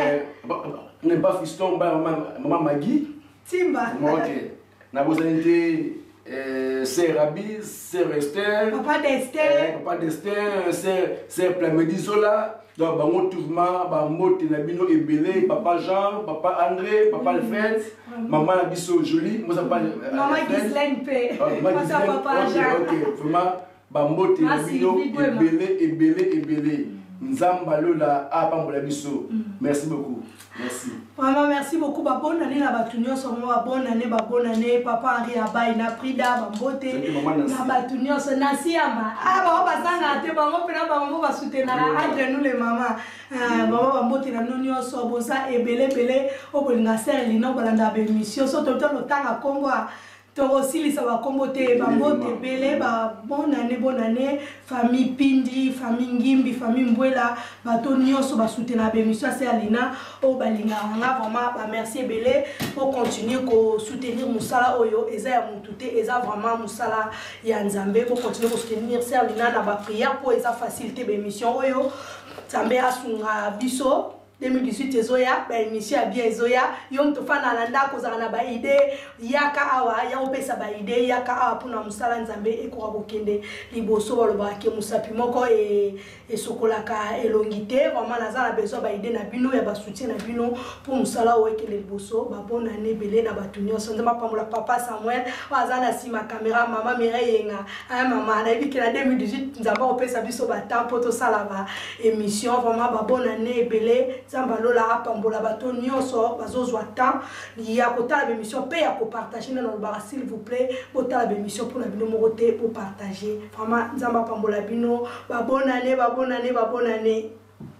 On n'est pas fiston, maman Maggie. Timba. OK. Na bosé c'est Rabi, c'est Esther. Papa d'Esther. Papa d'Esther, c'est Plamedi Zola. Donc, bango tourment, bango tenabino et belé, papa Jean, papa André, papa Alfred, maman Nabiso Jolie, moi ça parle. Maman Ghislaine P. Maman Ghislaine, papa Jean. Ok, vraiment, bango tenabino et belé, et belé, et belé. Nzamba lola a pambola biso. Merci beaucoup. Merci. Vraiment merci beaucoup. Ba bonne année na batunyo so mo bonne année ba bonne année papa Henri Abai na Prida ba mbote na batunyo so na siama. Ah ba ba sanga te ba mo pena ba mo ba soutenir entre nous les mamans. Ah ba ba mbote na nonyo so boza ebele bele o bolinga ser lino balanda ba émission so toto lo tanga Congo. Aussi, ça va comboter, bambote belé, bonne année, bonne année, famille Pindi, famille Ngimbi, famille Mbwela, bato nyonso ba soutenir la émission c'est Alina, au balinga, on a vraiment merci belé pour continuer à soutenir Moussala Oyo, et ça ya mutute, et ça vraiment Moussala ya Nzambe pour continuer à soutenir c'est Alina na ba prière pour ça faciliter l'émission Oyo, Nzambe asunga biso. deux mille dix-huit ezoya ba émission ya bien ezoya yo mtofana na ndako za na ba idée yaka awa ya opesa ba idée yaka awa pona musala nzambe ekoka kokende liboso baloba ke musapi moko e esokolaka elongité vraiment naza na besoin ba idée na bino ya ba soutien na bino pour musala o ekende liboso ba bonne année belé na batunyo sonzema pamola papa Samuel waza na sima caméra mama Mireille yenga ah mama na biki na deux mille dix-huit nzamba opesa biso ba temps poto sala ba émission vraiment ba bonne année belé Zamba lola apambola bato nyonso bazozwa temps ya kotala émission pe ya ko partager na lobara s'il vous plaît kotala émission pour na bino mokote pour partager vraiment Zamba pambola bino ba bonne année ba bonne année ba bonne année.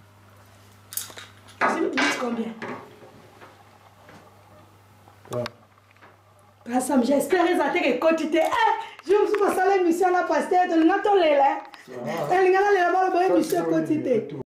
C'est le plus combien? Ouais. Passam j'espère que quand tu t'es eh je me suis passé l'émission là pasteur de notre lélé. Elle ngala le ba ba émission quand tu t'es